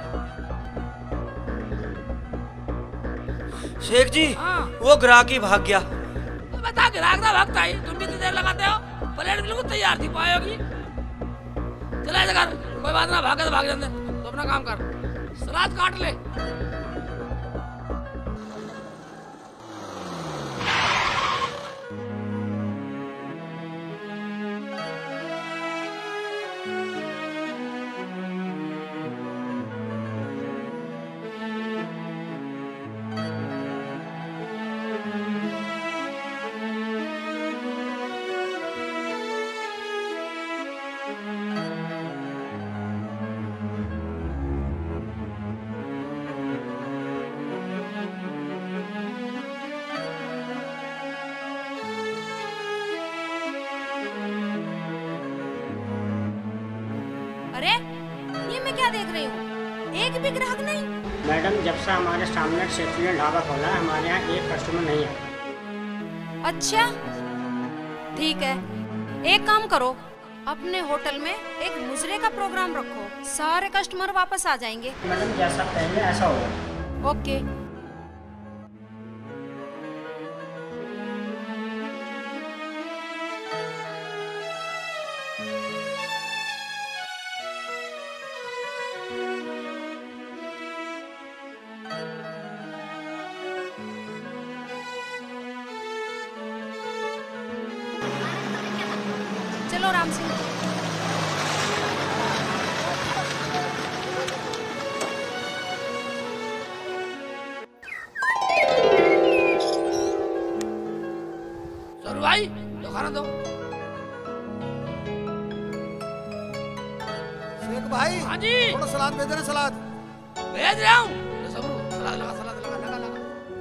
शेख जी वो ग्राहक ही भाग गया। बता ग्राहक ना भागता ही, तुम भी इतनी देर लगाते हो? प्लेट बिल्कुल तैयार थी, पाए होगी। चला ऐसा कर, कोई बात ना, भागे तो भाग जाते, तो अपना काम कर, सलाद काट ले। अरे ये मैं क्या देख रही हूँ? एक भी ग्राहक नहीं। मैडम जब से हमारे सामने शेफी ने ढाबा खोला है, हमारे यहाँ एक कस्टमर नहीं है। अच्छा ठीक है, एक काम करो, अपने होटल में एक मुजरे का प्रोग्राम रखो, सारे कस्टमर वापस आ जाएंगे। मैडम जैसा पहले ऐसा होगा। ओके। चलो राम सिंह। सर भाई तो खाना दो। शेख भाई। हाँ जी। थोड़ा सलाद भेज देना, सलाद भेज रहा हूँ। सबरू सलाद लगा, सलाद लगा, लगा लगा।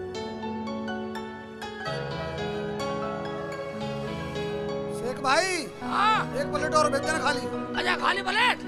शेख भाई। हाँ। एक प्लेट और भेज देना खाली। अच्छा खाली प्लेट।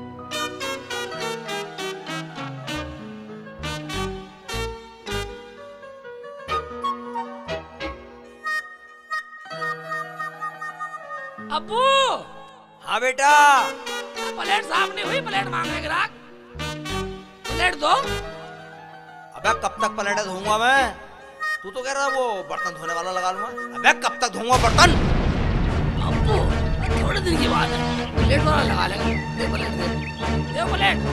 अब्बू। हाँ बेटा। प्लेट साफ नहीं हुई, प्लेट मांग रहे ग्राहक, प्लेट दो। अबे कब तक प्लेट धोऊंगा मैं? तू तो कह रहा वो बर्तन धोने वाला लगा लूंगा। अबे कब तक धोऊंगा बर्तन? अब्बू थोड़े दिन की बात है, प्लेट वाला लगा लेगा। दे प्लेट, दे plate.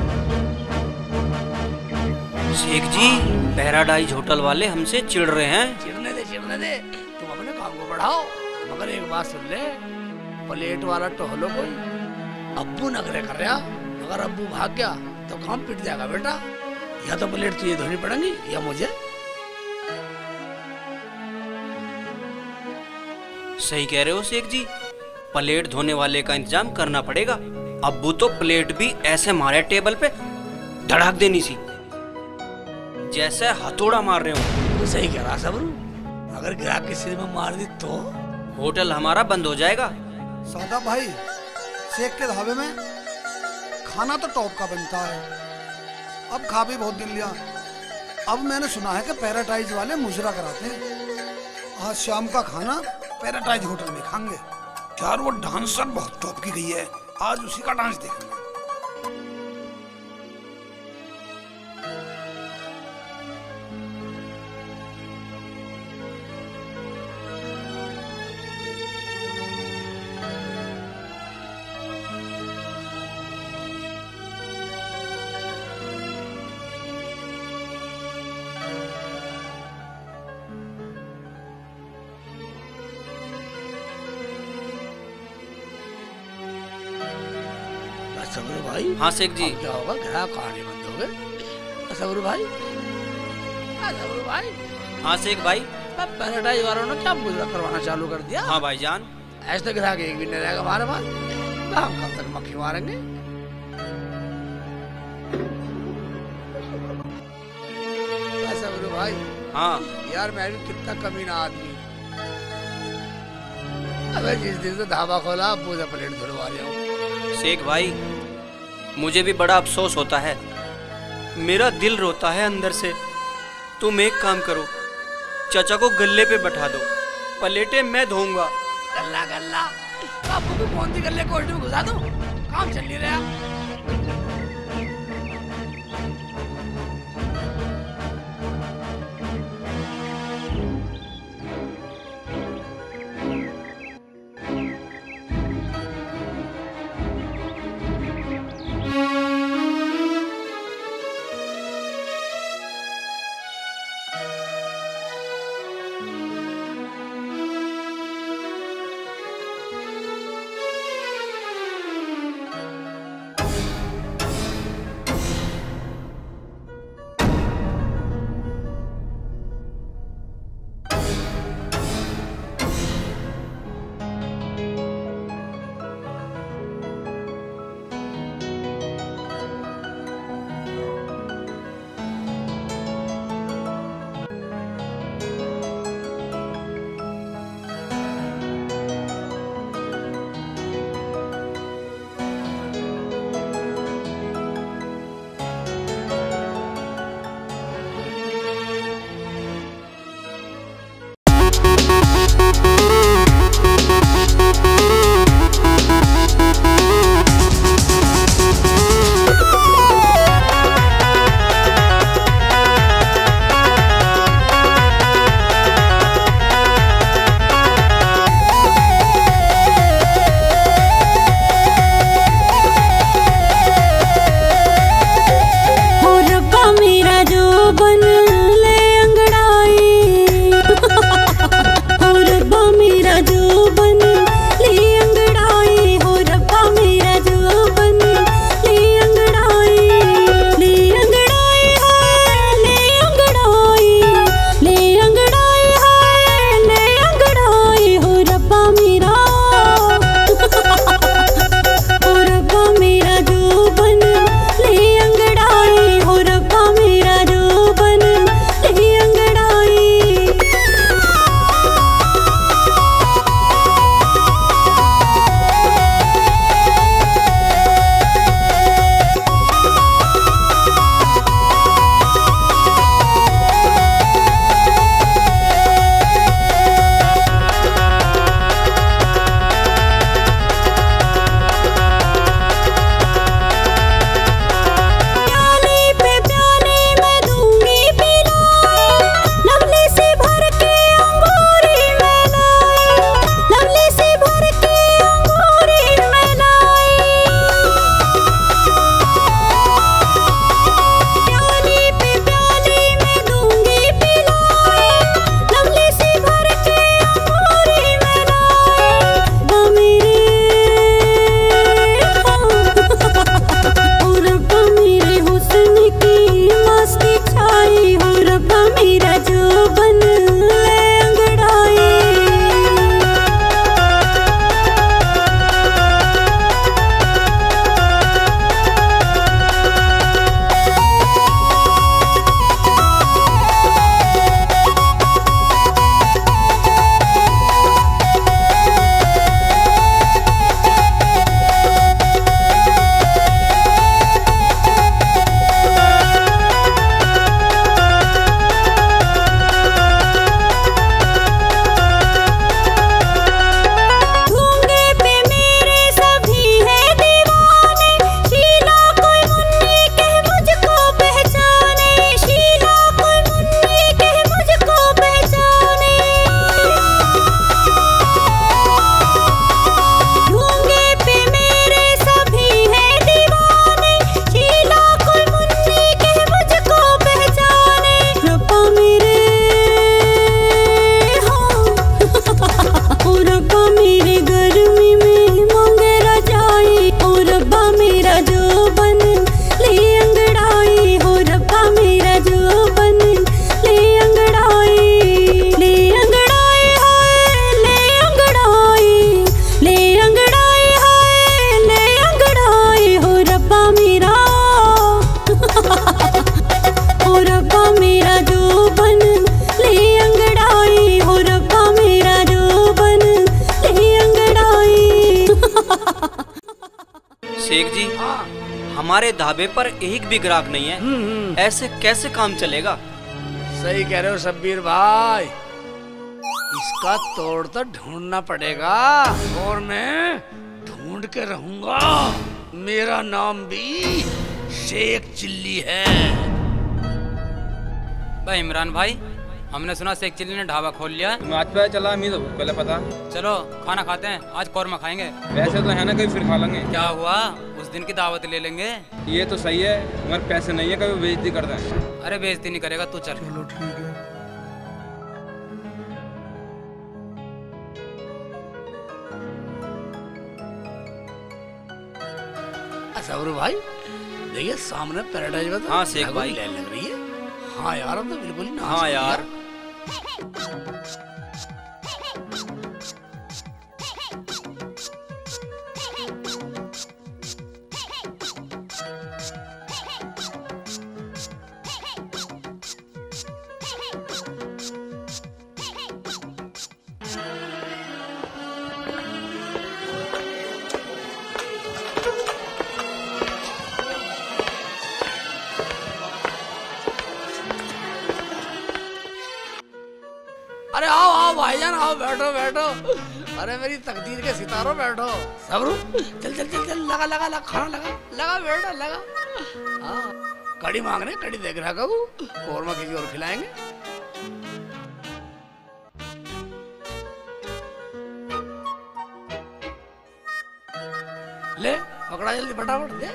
Sheikh ji paradise hotel वाले हमसे चिढ़ रहे हैं। चिढ़ने दे, चिढ़ने दे, तुम अपने काम को बढ़ाओ। मगर एक बात सुन ले, प्लेट वाला टोहलो कोई अब्बू नखरे कर रहा। अगर अब्बू भाग गया तो काम पिट जाएगा बेटा। या तो प्लेट तुझे धोनी पड़ेगी या मुझे। सही कह रहे हो शेख जी, प्लेट धोने वाले का इंतजाम करना पड़ेगा। अब्बू तो प्लेट भी ऐसे मारे टेबल पे धड़क देनी सी जैसे हथौड़ा मार रहे हो। तो सही कह रहा सबरू, अगर ग्राहक के सिर में मार दी तो होटल हमारा बंद हो जाएगा। सादा भाई, शेख के ढाबे में खाना तो टॉप का बनता है। अब खा भी बहुत दिन लिया, अब मैंने सुना है कि पैराडाइज वाले मुजरा कराते हैं। आज शाम का खाना पैराडाइज होटल में खाएंगे। यार वो डांसर बहुत टॉप की गई है, आज उसी का डांस देखेंगे। सबरू भाई। हाँ शेख जी। क्या होगा, ग्राहक कहानी बंद हो गए। सबरू भाई, सबरू भाई। हाँ शेख भाई। पैराडाइज वालों ने क्या मुजरा करवाना चालू कर दिया। हाँ भाईजान। ऐसे तो ग्राहक एक भी नहीं रहेगा हमारे पास, हम कब तक मक्खी मारेंगे। सबरू भाई। हाँ यार मैं भी कितना कमीना आदमी, अबे जिस दिन से ढाबा खोला पूजा प्लेट धुलवा लिया हूँ। शेख भाई, मुझे भी बड़ा अफसोस होता है, मेरा दिल रोता है अंदर से। तुम एक काम करो, चाचा को गल्ले पे बैठा दो, प्लेटें मैं धोऊंगा। गल्ला गल्ला, आपको भी कौन सी गल्ले कोर्ट में घुसा दूं? काम चल नहीं रहा। शेख जी, हमारे ढाबे पर एक भी ग्राहक नहीं है, ऐसे कैसे काम चलेगा? सही कह रहे हो शब्बीर भाई, इसका तोड़ तो ढूंढना पड़ेगा और मैं ढूंढ के रहूंगा। मेरा नाम भी शेख चिल्ली है। भाई इमरान भाई, हमने सुना शेख चिल्ली ने ढाबा खोल लिया। आज पता चला, हमें तो पहले पता। चलो खाना खाते हैं, आज कौरमा खाएंगे। वैसे तो है ना, कभी फिर खा लेंगे। क्या हुआ, उस दिन की दावत ले लेंगे। ये तो सही है, मगर पैसे नहीं है, कभी बेइज्जती करते हैं। अरे बेइज्जती नहीं करेगा, तू चल। चलो ठीक है। सब्र भाई, देखिए सामने पैराडाइज में हाँ शेख भाई, लाइन लग रही है। हाँ यार, अब तो बिल्कुल ही ना। हाँ यार, अरे आओ आओ भाईजान, आओ बैठो बैठो। अरे मेरी तकदीर के सितारों, बैठो। सब्रू, चल चल चल चल, लगा लगा लगा, खाना लगा लगा, बैठो लगा। हाँ, कड़ी मांग रहे, कड़ी देख रहा कबू, कौरमा किसी और खिलाएंगे। ले पकड़ा जल्दी फटाफट दे।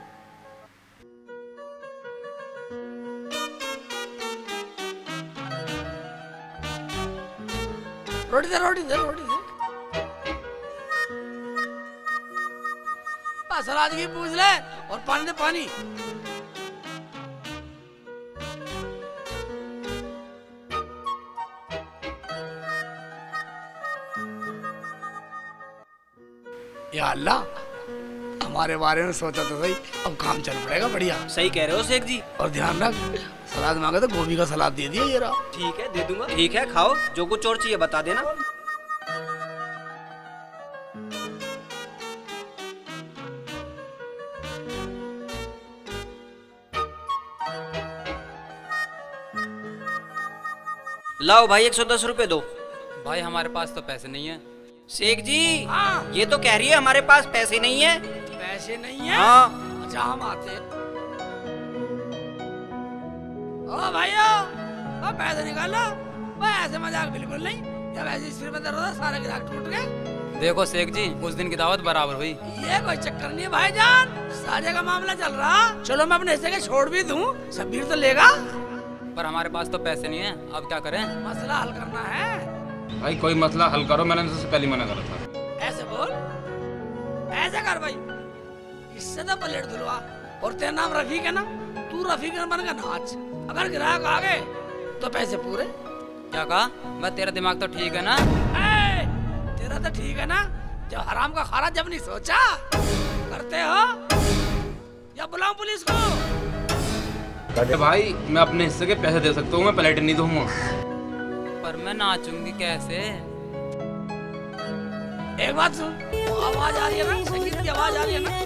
रोटी दे रोटी दे रोटी दे। सलाद की पूछ ले और पानी दे पानी। या अल्लाह, हमारे बारे में सोचा तो सही, अब काम चल पड़ेगा बढ़िया। सही कह रहे हो शेख जी। और ध्यान रख, सलाद मांगे तो गोभी का सलाद दे दिया ये रहा। ठीक है, दे दूंगा। ठीक है, खाओ, जो कुछ और चाहिए बता देना। लाओ भाई, 110 रुपए दो। भाई हमारे पास तो पैसे नहीं है। शेख जी, ये तो कह रही है हमारे पास पैसे नहीं है। पैसे नहीं है? हाँ। अच्छा हम आते हैं। ओ भाइयों, ओ पैसे निकालो। भाई ऐसे मजाक बिल्कुल नहीं, जब ऐसी सिर में दर्द होता सारे ग्राहक टूट गए। देखो शेख जी, उस दिन की दावत बराबर हुई। ये कोई चक्कर नहीं है भाईजान, सारे का मामला चल रहा। चलो मैं अपने हिस्से के छोड़ भी दूं, शब्बीर तो लेगा। पर हमारे पास तो पैसे नहीं है, अब क्या करें? मसला हल करना है। भाई कोई मसला हल करो, मैंने तुझसे पहले मना करा था। ऐसे बोल, ऐसे कर भाई, इससे तो प्लेट धुलवा। और तेरा नाम रफीक है ना, तू रफीक बन के नाच। अगर ग्राहक आ गए तो पैसे पूरे। क्या कहा? मैं, तेरा दिमाग तो ठीक है ना? तेरा तो ठीक है ना, जब हराम का खाना जब नहीं सोचा करते हो, या बुलाऊं पुलिस को? अरे भाई, मैं अपने हिस्से के पैसे दे सकता हूँ, मैं प्लेट नहीं दूंगा। पर मैं नाचूंगी कैसे? एक बात सुन, आवाज आ रही है ना, संगीत की आवाज आ रही है ना?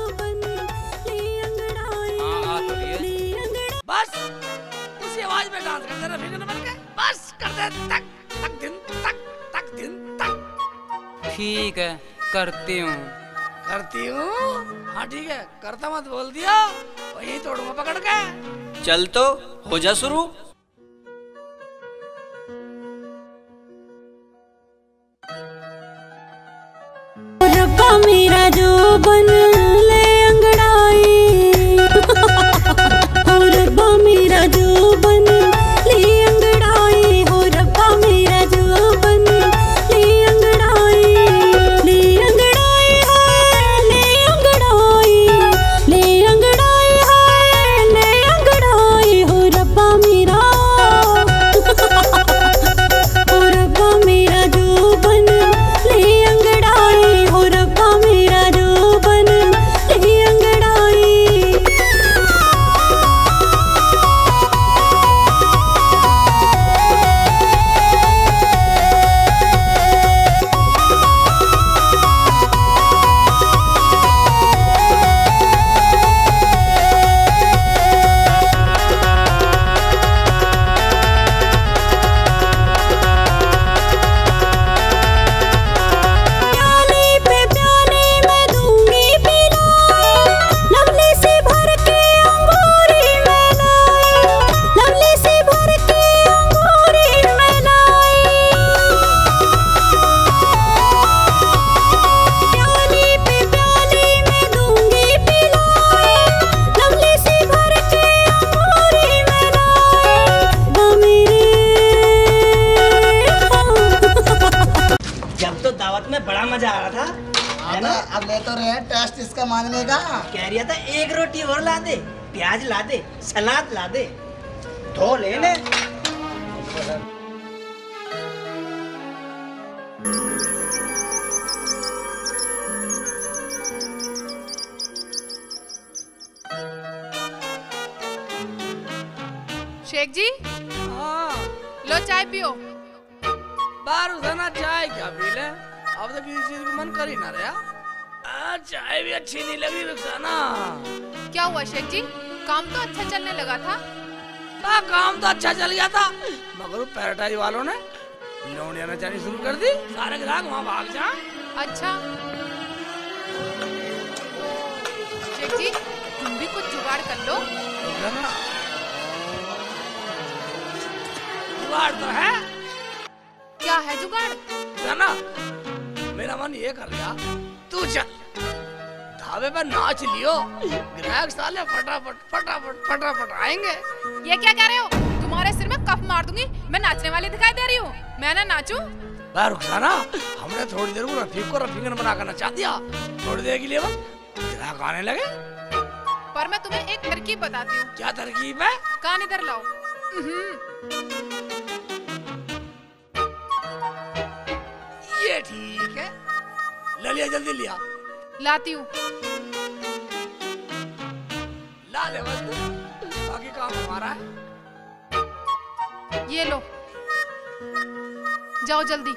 हाँ, आ तो रही है। बस उसी आवाज में डांस करते रफीक ने बन के, बस कर दे तक तक दिन तक तक दिन तक। ठीक है, करती हूँ। करती हूँ? हाँ ठीक है, करता मत बोल दिया, वही तोड़ूंगा पकड़ के। चल तो हो जा शुरू। रब्बा मेरा जो बन ले अंगड़ाई, हो रब्बा मेरा जो बन ले अंगड़ाई, हो रब्बा मेरा जो बन ले अंगड़ाई, ले अंगड़ाई हाय ले अंगड़ाई, ले अंगड़ाई हाय ले अंगड़ाई, हो रब्बा मेरा हो रब्बा मेरा जो बन ले अंगड़ाई, हो रब्बा मेरा जो बन बड़ा मजा आ रहा था है ना। अब ले तो रहे टेस्ट इसका मांगने का। कह रहा था एक रोटी और ला दे, प्याज ला दे, सलाद ला दे, धो ले ले। शेख जी, लो चाय पियो। बाहर उठाना चाय क्या पी ले, अब तो किसी चीज को मन कर ही ना रहा। चाय भी अच्छी नहीं लगी रुखसाना। क्या हुआ शेख जी, काम तो अच्छा चलने लगा था। काम तो अच्छा चल गया था, मगर पैराटाइज वालों ने लोन लेना चाहनी शुरू कर दी, सारे ग्राहक वहाँ भाग जा। अच्छा शेख जी, तुम भी कुछ जुगाड़ कर लो। जुगाड़ तो है। क्या है जुगाड़? ना मेरा मन ये कर रहा, तू चल ढाबे पर नाच लियो, ग्राहक साले फटाफट फटाफट फटाफट आएंगे। ये क्या कह रहे हो? तुम्हारे सिर में कफ मार दूंगी। मैं नाचने वाली दिखाई दे रही हूँ? मैं ना नाचूं? रुखसाना, हमने थोड़ी देर को रफीक को रफीकन बना कर नचा दिया, थोड़ी देर के लिए ग्राहक आने लगे। पर मैं तुम्हें एक तरकीब बताती हूँ। क्या तरकीब है? कान इधर लाओ। ये ठीक है, ले लिया, जल्दी लिया। लाती हूँ। ला ले बस, बाकी काम हमारा है। ये लो, जाओ जल्दी।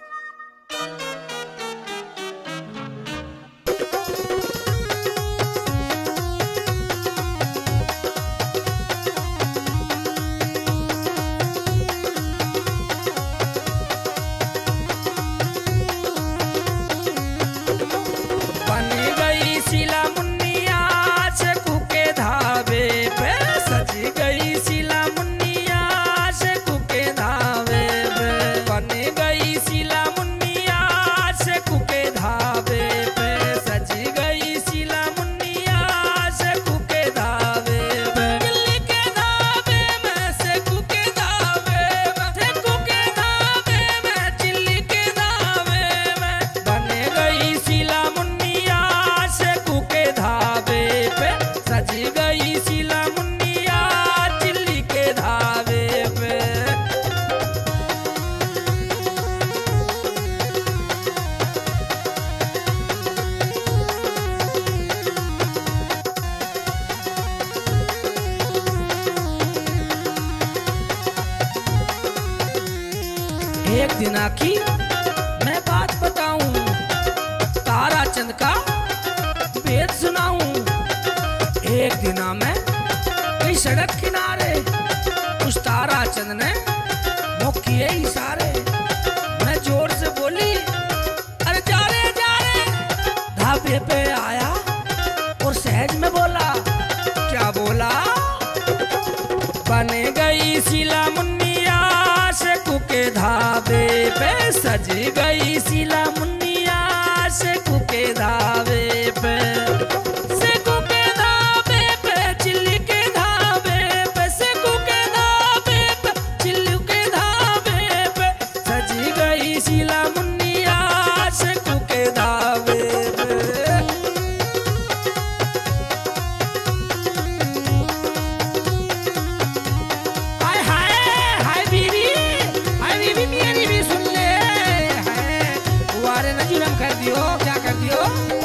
एक दिन आखी मैं बात बताऊं, तारा चंद का भेद सुनाऊं। एक दिन मैं कई सड़क किनारे, उस तारा चंद ने मुख किए इशारे। मैं जोर से बोली, अरे जा रे ढाबे पे आया और सहज में बोला। क्या बोला? बन गई शीला मुन्निया शेखू के ढाबे पे, सज गई शीला मुन्निया शेखू के ढाबे पे। शेखू के ढाबे पे, चिल्ली के ढाबे पे, शेखू के ढाबे पे, चिल्ली के ढाबे पे, सज गई शीला मुन्निया शेखू के ढाबे पे। कर दियो, क्या कर दियो?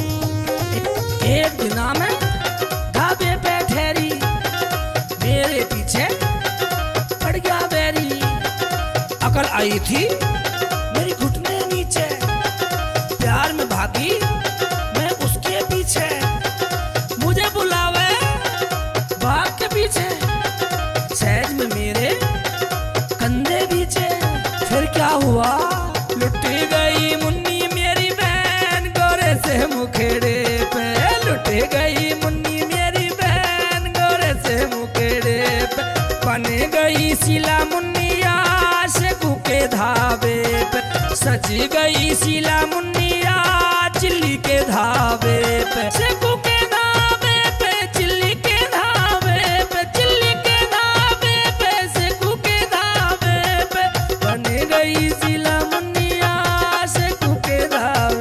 एक दिन मैं ढाबे पे ठहरी, मेरे पीछे पड़ गया बैरी। अकल आई थी मेरी घुटने नीचे, प्यार में भागी मैं उसके पीछे। मुझे बुलावे भाग के पीछे, सहज में मेरे कंधे पीछे। फिर क्या हुआ? लुटी गई मुन्नी मेरी बहन गोरे से मुखेड़े पे, लुट गई मुन्नी मेरी बहन गोरे से मुखेड़े पे। बन गई शीला मुन्निया शेखू के ढाबे पे, सज गई शीला मुन्निया चिल्ली के ढाबे पे। शेखू के ढाबे पे, चिल्ली के ढाबे पे, चिल्ली के ढाबे पे, शेखू के ढाबे पे। बन गई शीला मुन्निया शेखू के ढाबे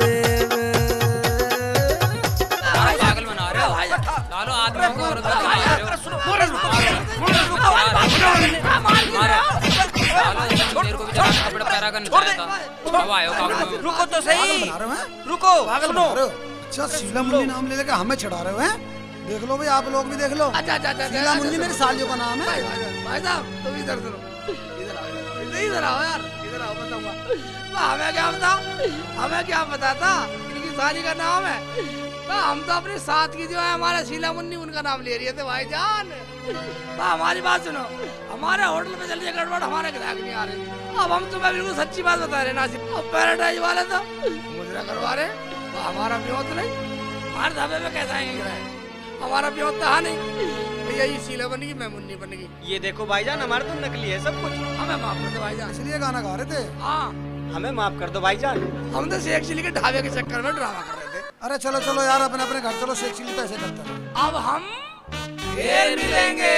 कब आए हो काका? रुको तो सही, बना रहे हो हैं? रुको, पागल सुनो। बना रहे हो? अच्छा शीला मुन्नी नाम ले लेके हमें चढ़ा रहे हो हैं? देख लो भाई, आप लोग भी देख लो। अच्छा शीला मुन्नी मेरी सालियों का नाम है। भाई साहब तुम इधर सुनो, इधर आओ यार, इधर आओ, बताऊंगा। हमें क्या बता, हमें क्या बताता इनकी साली का नाम है। हम तो अपने साथ की जो है हमारा शीला मुन्नी उनका नाम ले रही है भाईजान। हमारी बात सुनो, हमारे होटल में चलिए गड़बड़, हमारे ग्राहक नहीं आ रहे। अब हम तुम्हें बिल्कुल सच्ची बात बता रहे नासिर, अब पैराडाइज वाले तो मुजरा करवा रहे, तो हमारा ब्योत नहीं, हमारे ढाबे में कैसा आएंगे ग्राहक? हमारा ब्योत था नहीं भैया, ये शीला बनेगी, मैं मुन्नी बनेगी। ये देखो भाईजान, हमारा तो नकली है सब कुछ। हमें माफ कर दो भाईजान। इसलिए गाना गा रहे थे? हाँ, हमें माफ कर दो भाईजान। हम तो शेख चिली के ढाबे के चक्कर में ड्रामा कर रहे थे। अरे चलो चलो यार, अपने अपने घर चलो, शेख चिली पैसे करते हैं। अब हम फिर मिलेंगे।